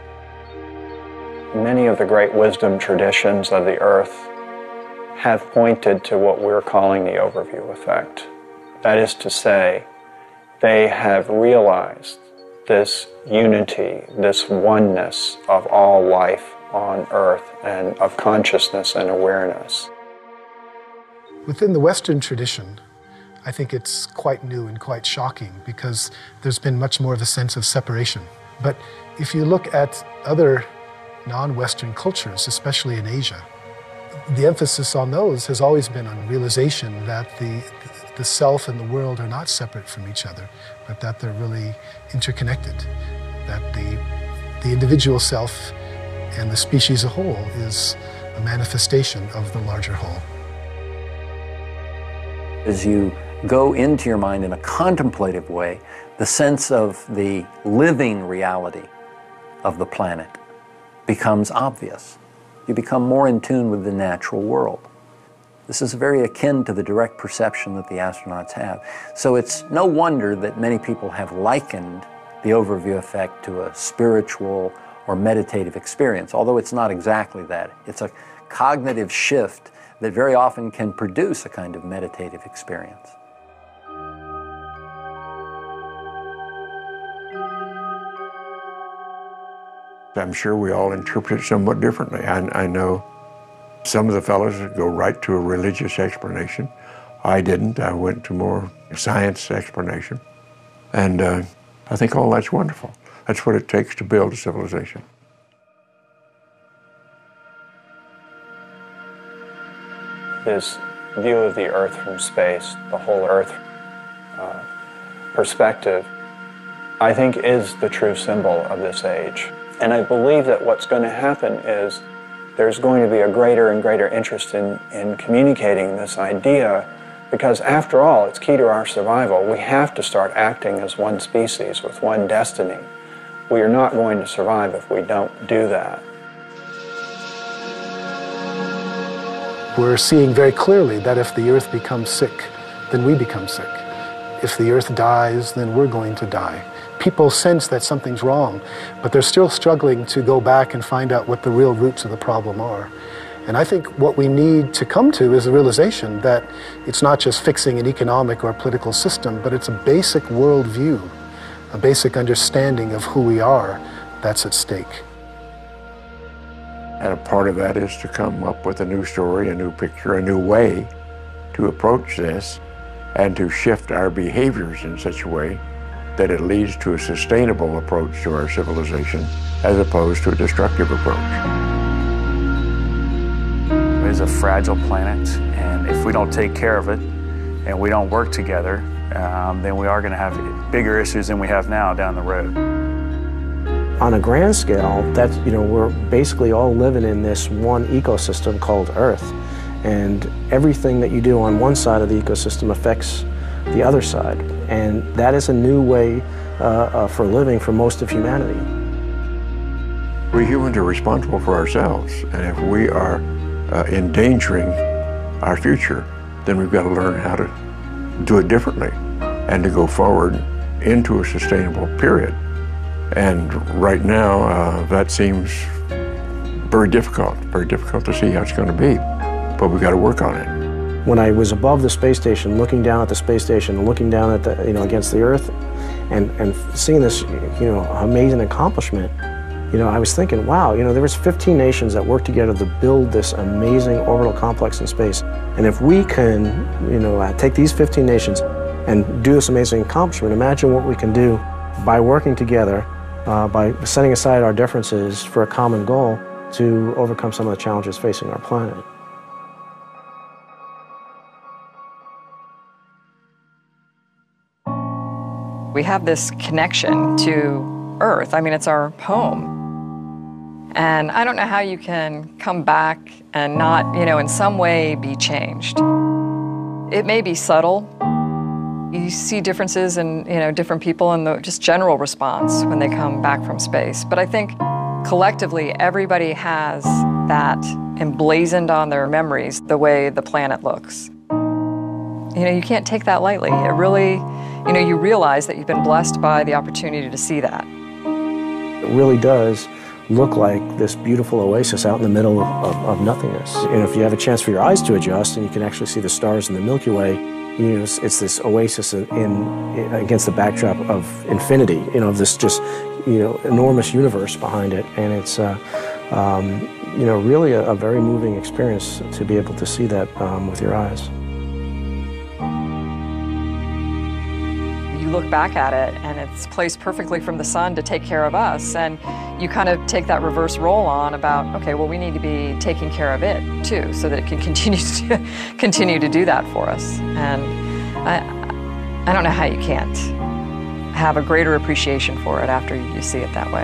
Many of the great wisdom traditions of the earth have pointed to what we're calling the overview effect. That is to say, they have realized this unity, this oneness of all life on earth and of consciousness and awareness. Within the Western tradition, I think it's quite new and quite shocking because there's been much more of a sense of separation. But if you look at other non-Western cultures, especially in Asia, the emphasis on those has always been on realization that the, the self and the world are not separate from each other, but that they're really interconnected, that the, the individual self and the species as a whole is a manifestation of the larger whole. As you go into your mind in a contemplative way, the sense of the living reality of the planet becomes obvious. You become more in tune with the natural world. This is very akin to the direct perception that the astronauts have. So it's no wonder that many people have likened the overview effect to a spiritual or meditative experience, although it's not exactly that. It's a cognitive shift that very often can produce a kind of meditative experience. I'm sure we all interpret it somewhat differently. I, I know some of the fellows go right to a religious explanation. I didn't. I went to more science explanation. And uh, I think all that's wonderful. That's what it takes to build a civilization. This view of the Earth from space, the whole Earth uh, perspective, I think is the true symbol of this age. And I believe that what's going to happen is there's going to be a greater and greater interest in, in communicating this idea, because after all, it's key to our survival. We have to start acting as one species with one destiny. We are not going to survive if we don't do that. We're seeing very clearly that if the Earth becomes sick, then we become sick. If the Earth dies, then we're going to die. People sense that something's wrong, but they're still struggling to go back and find out what the real roots of the problem are. And I think what we need to come to is the realization that it's not just fixing an economic or political system, but it's a basic worldview, a basic understanding of who we are that's at stake. And a part of that is to come up with a new story, a new picture, a new way to approach this and to shift our behaviors in such a way that it leads to a sustainable approach to our civilization as opposed to a destructive approach. It is a fragile planet, and if we don't take care of it and we don't work together, um, then we are going to have bigger issues than we have now down the road. On a grand scale, that's, you know, we're basically all living in this one ecosystem called Earth. And everything that you do on one side of the ecosystem affects the other side. And that is a new way uh, uh, for living for most of humanity. We humans are responsible for ourselves. And if we are uh, endangering our future, then we've got to learn how to do it differently and to go forward into a sustainable period. And right now, uh, that seems very difficult, very difficult to see how it's going to be, but we've got to work on it. When I was above the space station, looking down at the space station, looking down at the, you know, against the Earth, and, and seeing this, you know, amazing accomplishment, you know, I was thinking, wow, you know, there was fifteen nations that worked together to build this amazing orbital complex in space. And if we can, you know, uh, take these fifteen nations and do this amazing accomplishment, imagine what we can do by working together, uh, by setting aside our differences for a common goal to overcome some of the challenges facing our planet. We have this connection to Earth. I mean, it's our home. And I don't know how you can come back and not, you know, in some way be changed. It may be subtle. You see differences in, you know, different people and the just general response when they come back from space. But I think collectively, everybody has that emblazoned on their memories, the way the planet looks. You know, you can't take that lightly. It really, you know, you realize that you've been blessed by the opportunity to see that. It really does look like this beautiful oasis out in the middle of, of, of nothingness. And if you have a chance for your eyes to adjust and you can actually see the stars in the Milky Way, you know, it's, it's this oasis in, in against the backdrop of infinity, you know, of this just, you know, enormous universe behind it. And it's, uh, um, you know, really a, a very moving experience to be able to see that um, with your eyes. You look back at it and it's placed perfectly from the sun to take care of us, and you kind of take that reverse role on about, okay, well, we need to be taking care of it too, so that it can continue to continue to do that for us. And I, I don't know how you can't have a greater appreciation for it after you see it that way.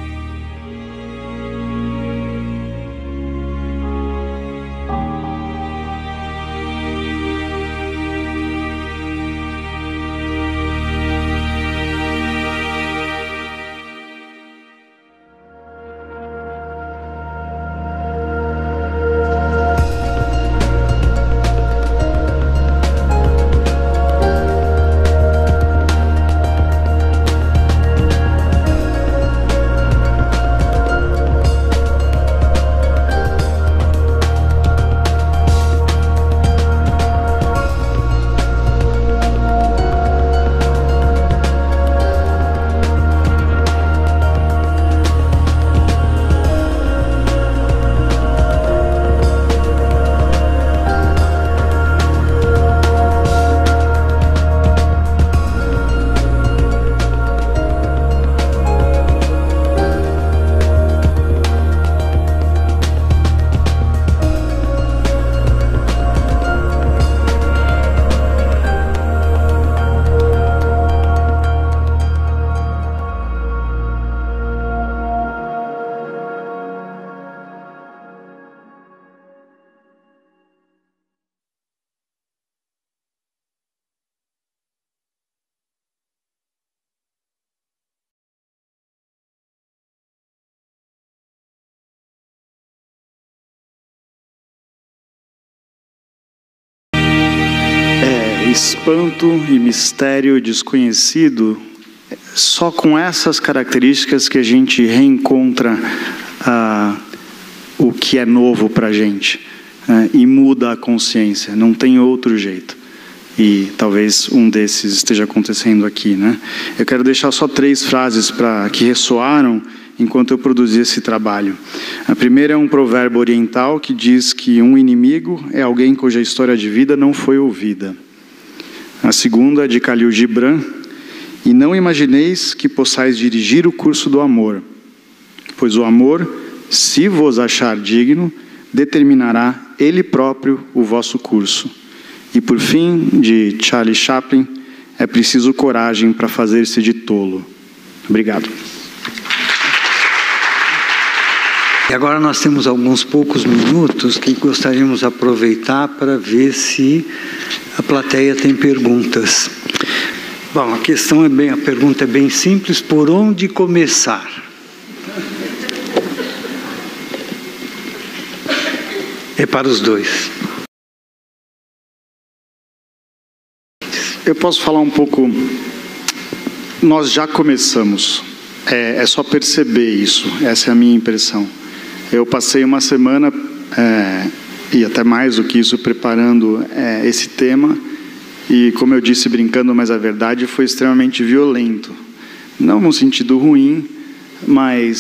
Espanto e mistério desconhecido, só com essas características que a gente reencontra ah, o que é novo para a gente, né, e muda a consciência, não tem outro jeito. E talvez um desses esteja acontecendo aqui, né? Eu quero deixar só três frases para que ressoaram enquanto eu produzi esse trabalho. A primeira é um provérbio oriental que diz que um inimigo é alguém cuja história de vida não foi ouvida. A segunda é de Khalil Gibran: e não imagineis que possais dirigir o curso do amor, pois o amor, se vos achar digno, determinará ele próprio o vosso curso. E por fim, de Charlie Chaplin: é preciso coragem para fazer-se de tolo. Obrigado. E agora nós temos alguns poucos minutos que gostaríamos de aproveitar para ver se a plateia tem perguntas. Bom, a questão é bem, a pergunta é bem simples: por onde começar? É para os dois. Eu posso falar um pouco. Nós já começamos. É, é só perceber isso. Essa é a minha impressão. Eu passei uma semana, é, e até mais do que isso, preparando é, esse tema, e, como eu disse brincando, mas a verdade, foi extremamente violento. Não no sentido ruim, mas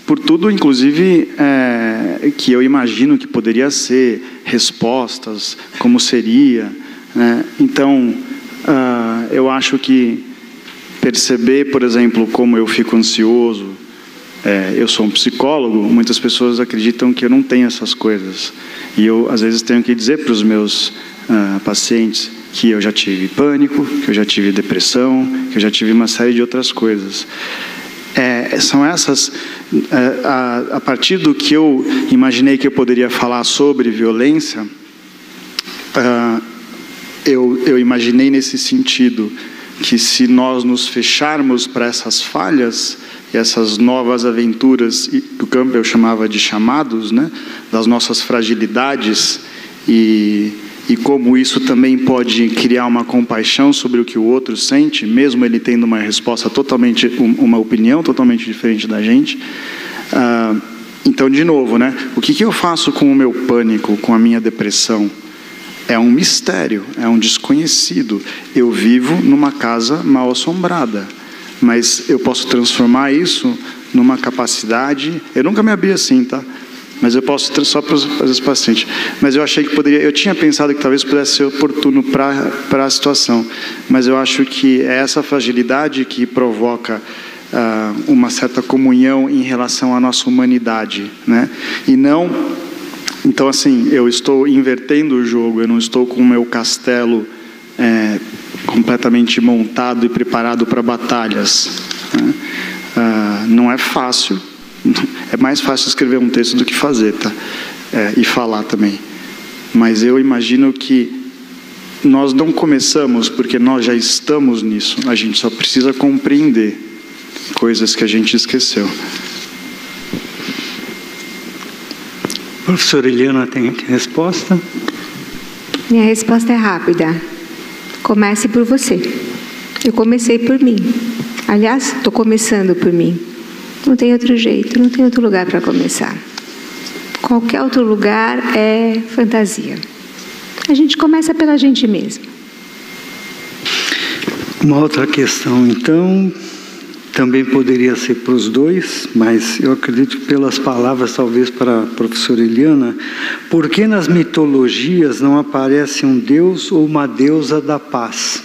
por tudo, inclusive, é, que eu imagino que poderia ser, respostas, como seria, né? Então, uh, eu acho que perceber, por exemplo, como eu fico ansioso, é, eu sou um psicólogo, muitas pessoas acreditam que eu não tenho essas coisas. E eu, às vezes, tenho que dizer para os meus uh, pacientes que eu já tive pânico, que eu já tive depressão, que eu já tive uma série de outras coisas. É, são essas, é, a, a partir do que eu imaginei que eu poderia falar sobre violência, uh, eu, eu imaginei nesse sentido, que se nós nos fecharmos para essas falhas, e essas novas aventuras, que o Campbell chamava de chamados, né, das nossas fragilidades, e, e como isso também pode criar uma compaixão sobre o que o outro sente, mesmo ele tendo uma resposta totalmente, uma opinião totalmente diferente da gente. Ah, então, de novo, né, o que, que eu faço com o meu pânico, com a minha depressão? É um mistério, é um desconhecido. Eu vivo numa casa mal assombrada, mas eu posso transformar isso numa capacidade. Eu nunca me abri assim, tá? Mas eu posso ter só para os pacientes. Mas eu achei que poderia, eu tinha pensado que talvez pudesse ser oportuno para para a situação. Mas eu acho que é essa fragilidade que provoca uh, uma certa comunhão em relação à nossa humanidade, né? E não, então assim, eu estou invertendo o jogo. Eu não estou com o meu castelo é, completamente montado e preparado para batalhas, né? Uh, não é fácil. É mais fácil escrever um texto do que fazer, tá? É, e falar também. Mas eu imagino que nós não começamos porque nós já estamos nisso. A gente só precisa compreender coisas que a gente esqueceu. Professora Eliana, tem resposta? Minha resposta é rápida. Comece por você. Eu comecei por mim. Aliás, estou começando por mim. Não tem outro jeito, não tem outro lugar para começar. Qualquer outro lugar é fantasia. A gente começa pela gente mesmo. Uma outra questão, então, também poderia ser para os dois, mas eu acredito que pelas palavras, talvez para a professora Eliana, por que nas mitologias não aparece um deus ou uma deusa da paz?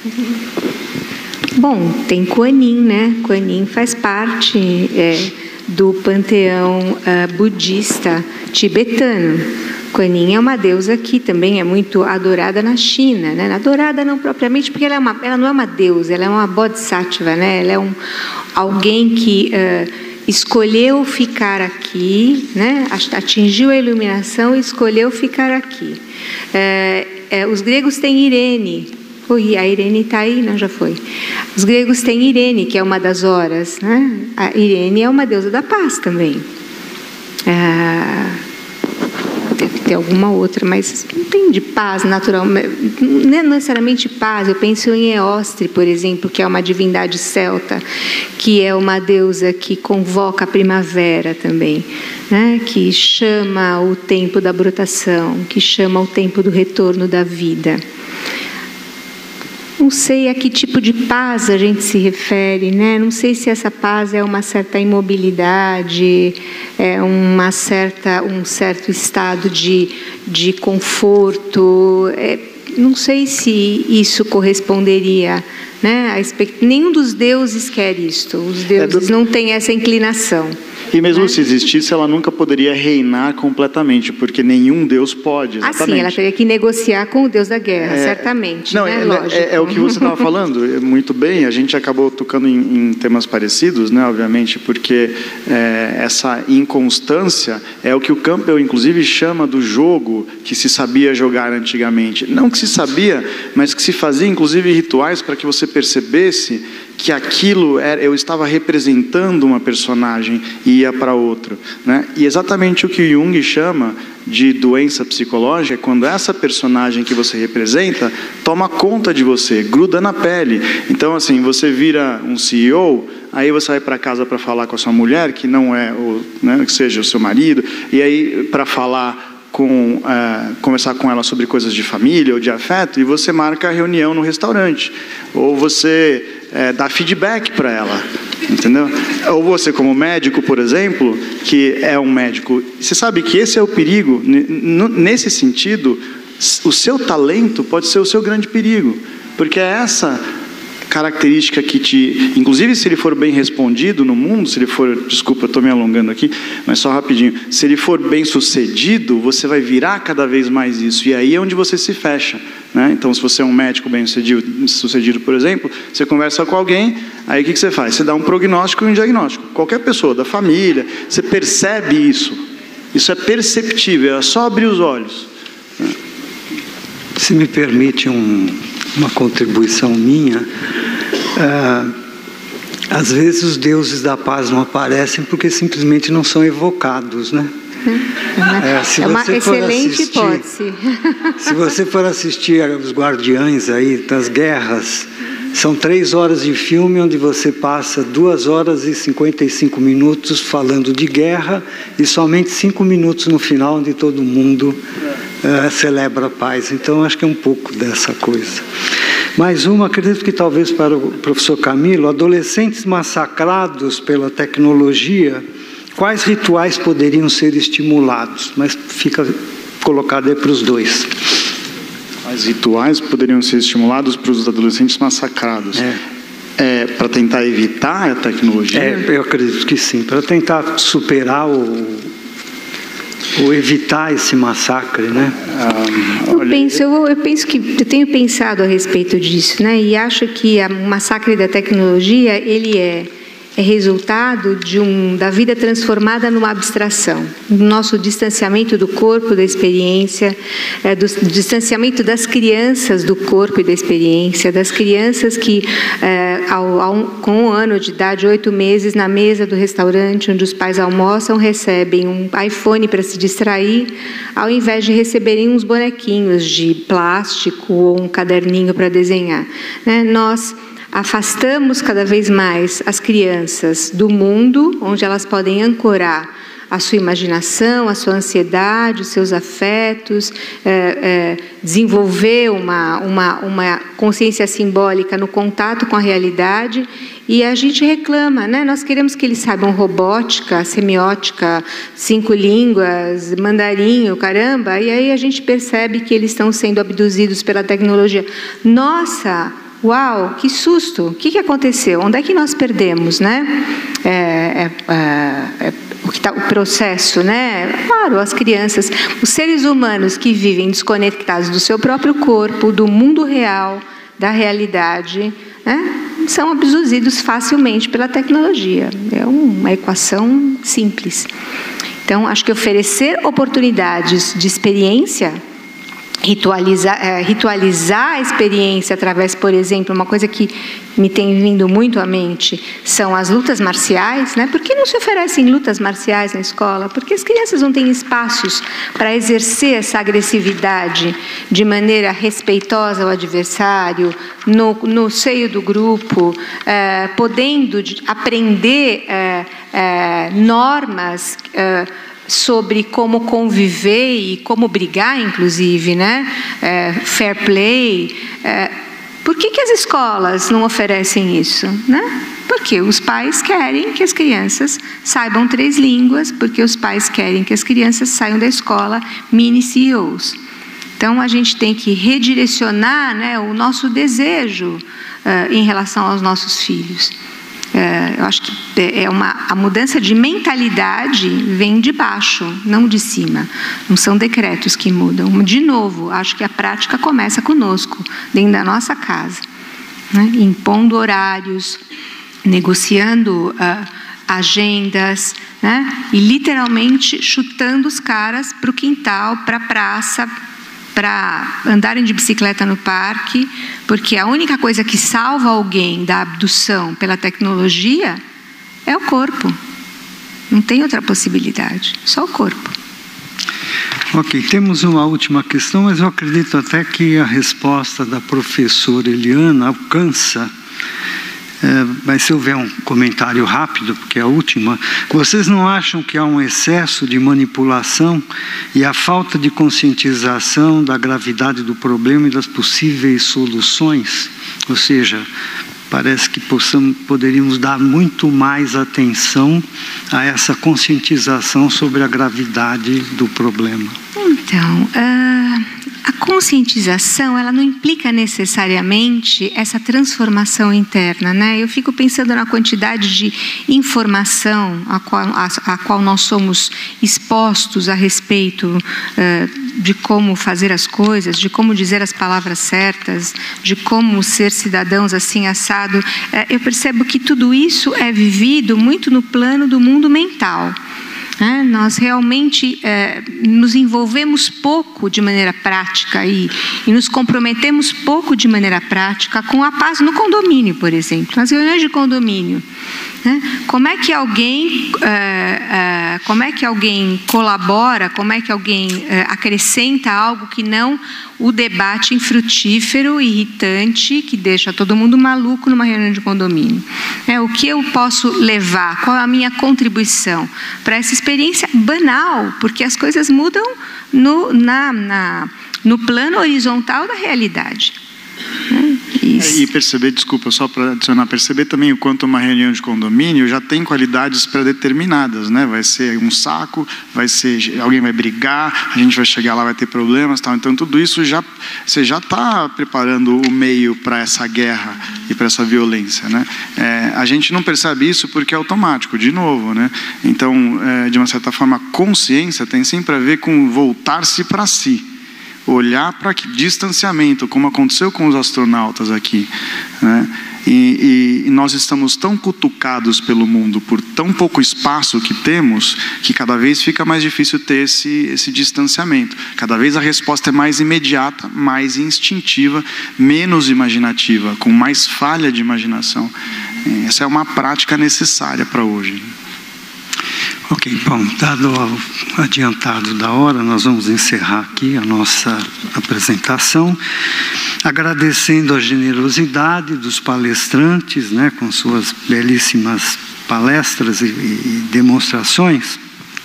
Bom, tem Kuan Yin, né? Kuan Yin faz parte é, do panteão uh, budista tibetano. Kuan Yin é uma deusa que também é muito adorada na China, né? Adorada não propriamente, porque ela, é uma, ela não é uma deusa, ela é uma bodhisattva, né? Ela é um, alguém que uh, escolheu ficar aqui, né? Atingiu a iluminação e escolheu ficar aqui. Uh, uh, os gregos têm Irene. Oi, a Irene está aí? Não, já foi. Os gregos têm Irene, que é uma das horas, né? A Irene é uma deusa da paz também. Ah, deve ter alguma outra, mas não tem de paz natural. Não é necessariamente paz. Eu penso em Eostre, por exemplo, que é uma divindade celta, que é uma deusa que convoca a primavera também, né? Que chama o tempo da brotação, que chama o tempo do retorno da vida. Não sei a que tipo de paz a gente se refere, né? Não sei se essa paz é uma certa imobilidade, é uma certa, um certo estado de, de conforto. É, não sei se isso corresponderia, né? A expect... Nenhum dos deuses quer isto. Os deuses é do... não têm essa inclinação. E mesmo né? se existisse, ela nunca poderia reinar completamente, porque nenhum Deus pode, exatamente. Ah, sim, ela teria que negociar com o Deus da guerra, é, certamente. Não, né? é, Lógico. É, é o que você estava falando, muito bem, a gente acabou tocando em, em temas parecidos, né, obviamente, porque é, essa inconstância é o que o Campbell, inclusive, chama do jogo que se sabia jogar antigamente. Não que se sabia, mas que se fazia, inclusive, rituais para que você percebesse que aquilo era, eu estava representando uma personagem e ia para outro, né? E exatamente o que Jung chama de doença psicológica é quando essa personagem que você representa toma conta de você, gruda na pele. Então, assim, você vira um C E O, aí você vai para casa para falar com a sua mulher, que não é o, né, que seja o seu marido, e aí para falar com uh, conversar com ela sobre coisas de família ou de afeto, e você marca a reunião no restaurante, ou você uh, dá feedback para ela, Entendeu? Ou você como médico, por exemplo, que é um médico, você sabe que esse é o perigo. Nesse sentido, o seu talento pode ser o seu grande perigo, porque é essa característica que te... Inclusive, se ele for bem respondido no mundo, se ele for... Desculpa, eu estou me alongando aqui, mas só rapidinho. Se ele for bem sucedido, você vai virar cada vez mais isso. E aí é onde você se fecha, né? Então, se você é um médico bem sucedido, sucedido, por exemplo, você conversa com alguém, aí o que, que você faz? Você dá um prognóstico e um diagnóstico. Qualquer pessoa, da família, você percebe isso. Isso é perceptível, é só abrir os olhos. Se me permite um... uma contribuição minha, ah, às vezes os deuses da paz não aparecem porque simplesmente não são evocados, né? É, se é uma você excelente assistir, hipótese. Se você for assistir os Guardiães aí das guerras, são três horas de filme onde você passa duas horas e cinquenta e cinco minutos falando de guerra e somente cinco minutos no final onde todo mundo uh, celebra a paz. Então acho que é um pouco dessa coisa. Mais uma, acredito que talvez para o professor Camilo, adolescentes massacrados pela tecnologia, quais rituais poderiam ser estimulados? Mas fica colocado aí para os dois. Quais rituais poderiam ser estimulados para os adolescentes massacrados? É. É, para tentar evitar a tecnologia? É, eu acredito que sim, para tentar superar o, ou evitar esse massacre, né? Ah, eu, penso, eu, eu penso que eu tenho pensado a respeito disso, né? E acho que o massacre da tecnologia ele é é resultado de um, da vida transformada numa abstração, do nosso distanciamento do corpo, da experiência, é, do, do distanciamento das crianças do corpo e da experiência, das crianças que, é, ao, ao, com um ano de idade, oito meses, na mesa do restaurante onde os pais almoçam, recebem um iPhone para se distrair, ao invés de receberem uns bonequinhos de plástico ou um caderninho para desenhar. Né? Nós afastamos cada vez mais as crianças do mundo, onde elas podem ancorar a sua imaginação, a sua ansiedade, os seus afetos, é, é, desenvolver uma, uma, uma consciência simbólica no contato com a realidade. E a gente reclama, né? Nós queremos que eles saibam robótica, semiótica, cinco línguas, mandarim, caramba, e aí a gente percebe que eles estão sendo abduzidos pela tecnologia. Nossa! Uau, que susto! O que, que aconteceu? Onde é que nós perdemos, né? É, é, é, é, o, que tá, o processo, né? Claro, as crianças, os seres humanos que vivem desconectados do seu próprio corpo, do mundo real, da realidade, né? São abduzidos facilmente pela tecnologia. É uma equação simples. Então, acho que oferecer oportunidades de experiência, Ritualizar, é, ritualizar a experiência através, por exemplo, uma coisa que me tem vindo muito à mente são as lutas marciais, né? Por que não se oferecem lutas marciais na escola? Porque as crianças não têm espaços para exercer essa agressividade de maneira respeitosa ao adversário, no, no seio do grupo, é, podendo aprender é, é, normas é, sobre como conviver e como brigar, inclusive, né? É, fair play. É, por que, que as escolas não oferecem isso, né? Porque os pais querem que as crianças saibam três línguas, porque os pais querem que as crianças saiam da escola mini C E Os. Então, a gente tem que redirecionar, né, o nosso desejo uh, em relação aos nossos filhos. É, eu acho que é uma, a mudança de mentalidade vem de baixo, não de cima. Não são decretos que mudam. De novo, acho que a prática começa conosco, dentro da nossa casa, né? Impondo horários, negociando uh, agendas, né? E literalmente chutando os caras para o quintal, para a praça, para andarem de bicicleta no parque, porque a única coisa que salva alguém da abdução pela tecnologia é o corpo. Não tem outra possibilidade, só o corpo. Ok, temos uma última questão, mas eu acredito até que a resposta da professora Eliana alcança. É, mas se houver um comentário rápido, porque é a última, vocês não acham que há um excesso de manipulação e a falta de conscientização da gravidade do problema e das possíveis soluções? Ou seja, parece que possamos, poderíamos dar muito mais atenção a essa conscientização sobre a gravidade do problema. Então, uh, a conscientização, ela não implica necessariamente essa transformação interna, né? Eu fico pensando na quantidade de informação a qual, a, a qual nós somos expostos a respeito uh, de como fazer as coisas, de como dizer as palavras certas, de como ser cidadãos assim assado. Uh, eu percebo que tudo isso é vivido muito no plano do mundo mental. É, nós realmente é, nos envolvemos pouco de maneira prática e, e nos comprometemos pouco de maneira prática com a paz no condomínio, por exemplo, nas reuniões de condomínio. Né? Como é que alguém, é, é, como é que alguém colabora, como é que alguém é, acrescenta algo que não o debate infrutífero, irritante, que deixa todo mundo maluco numa reunião de condomínio. É, o que eu posso levar, qual é a minha contribuição para essa experiência banal, porque as coisas mudam no, na, na, no plano horizontal da realidade. É, e perceber, desculpa, só para adicionar, perceber também o quanto uma reunião de condomínio já tem qualidades pré-determinadas, né? Vai ser um saco, vai ser, alguém vai brigar, a gente vai chegar lá, vai ter problemas, tal. Então tudo isso já, você já está preparando o meio para essa guerra e para essa violência, né? É, a gente não percebe isso porque é automático, de novo, né? Então, é, de uma certa forma, a consciência tem sempre a ver com voltar-se para si. Olhar para que distanciamento, como aconteceu com os astronautas aqui, né? E, e, e nós estamos tão cutucados pelo mundo por tão pouco espaço que temos, que cada vez fica mais difícil ter esse, esse distanciamento. Cada vez a resposta é mais imediata, mais instintiva, menos imaginativa, com mais falha de imaginação. Essa é uma prática necessária para hoje. Ok, bom, dado o adiantado da hora, nós vamos encerrar aqui a nossa apresentação, agradecendo a generosidade dos palestrantes, né, com suas belíssimas palestras e, e demonstrações.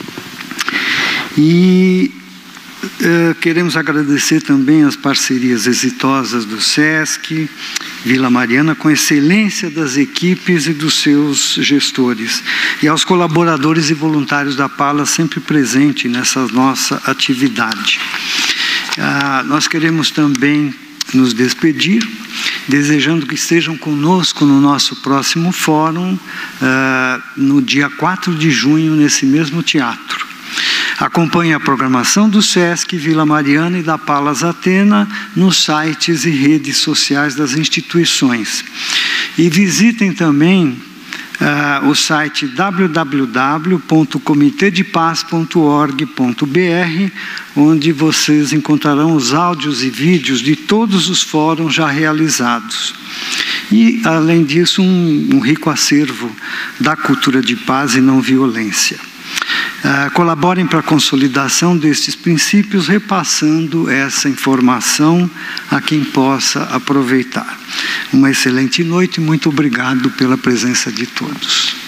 E eh, queremos agradecer também as parcerias exitosas do SESC, Vila Mariana, com excelência das equipes e dos seus gestores, e aos colaboradores e voluntários da Palas, sempre presente nessa nossa atividade. Ah, nós queremos também nos despedir, desejando que estejam conosco no nosso próximo fórum, ah, no dia quatro de junho, nesse mesmo teatro. Acompanhe a programação do SESC Vila Mariana e da Palas Atena nos sites e redes sociais das instituições. E visitem também uh, o site w w w ponto comitê de paz ponto org ponto b r, onde vocês encontrarão os áudios e vídeos de todos os fóruns já realizados. E, além disso, um, um rico acervo da cultura de paz e não violência. Uh, colaborem para a consolidação destes princípios, repassando essa informação a quem possa aproveitar. Uma excelente noite e muito obrigado pela presença de todos.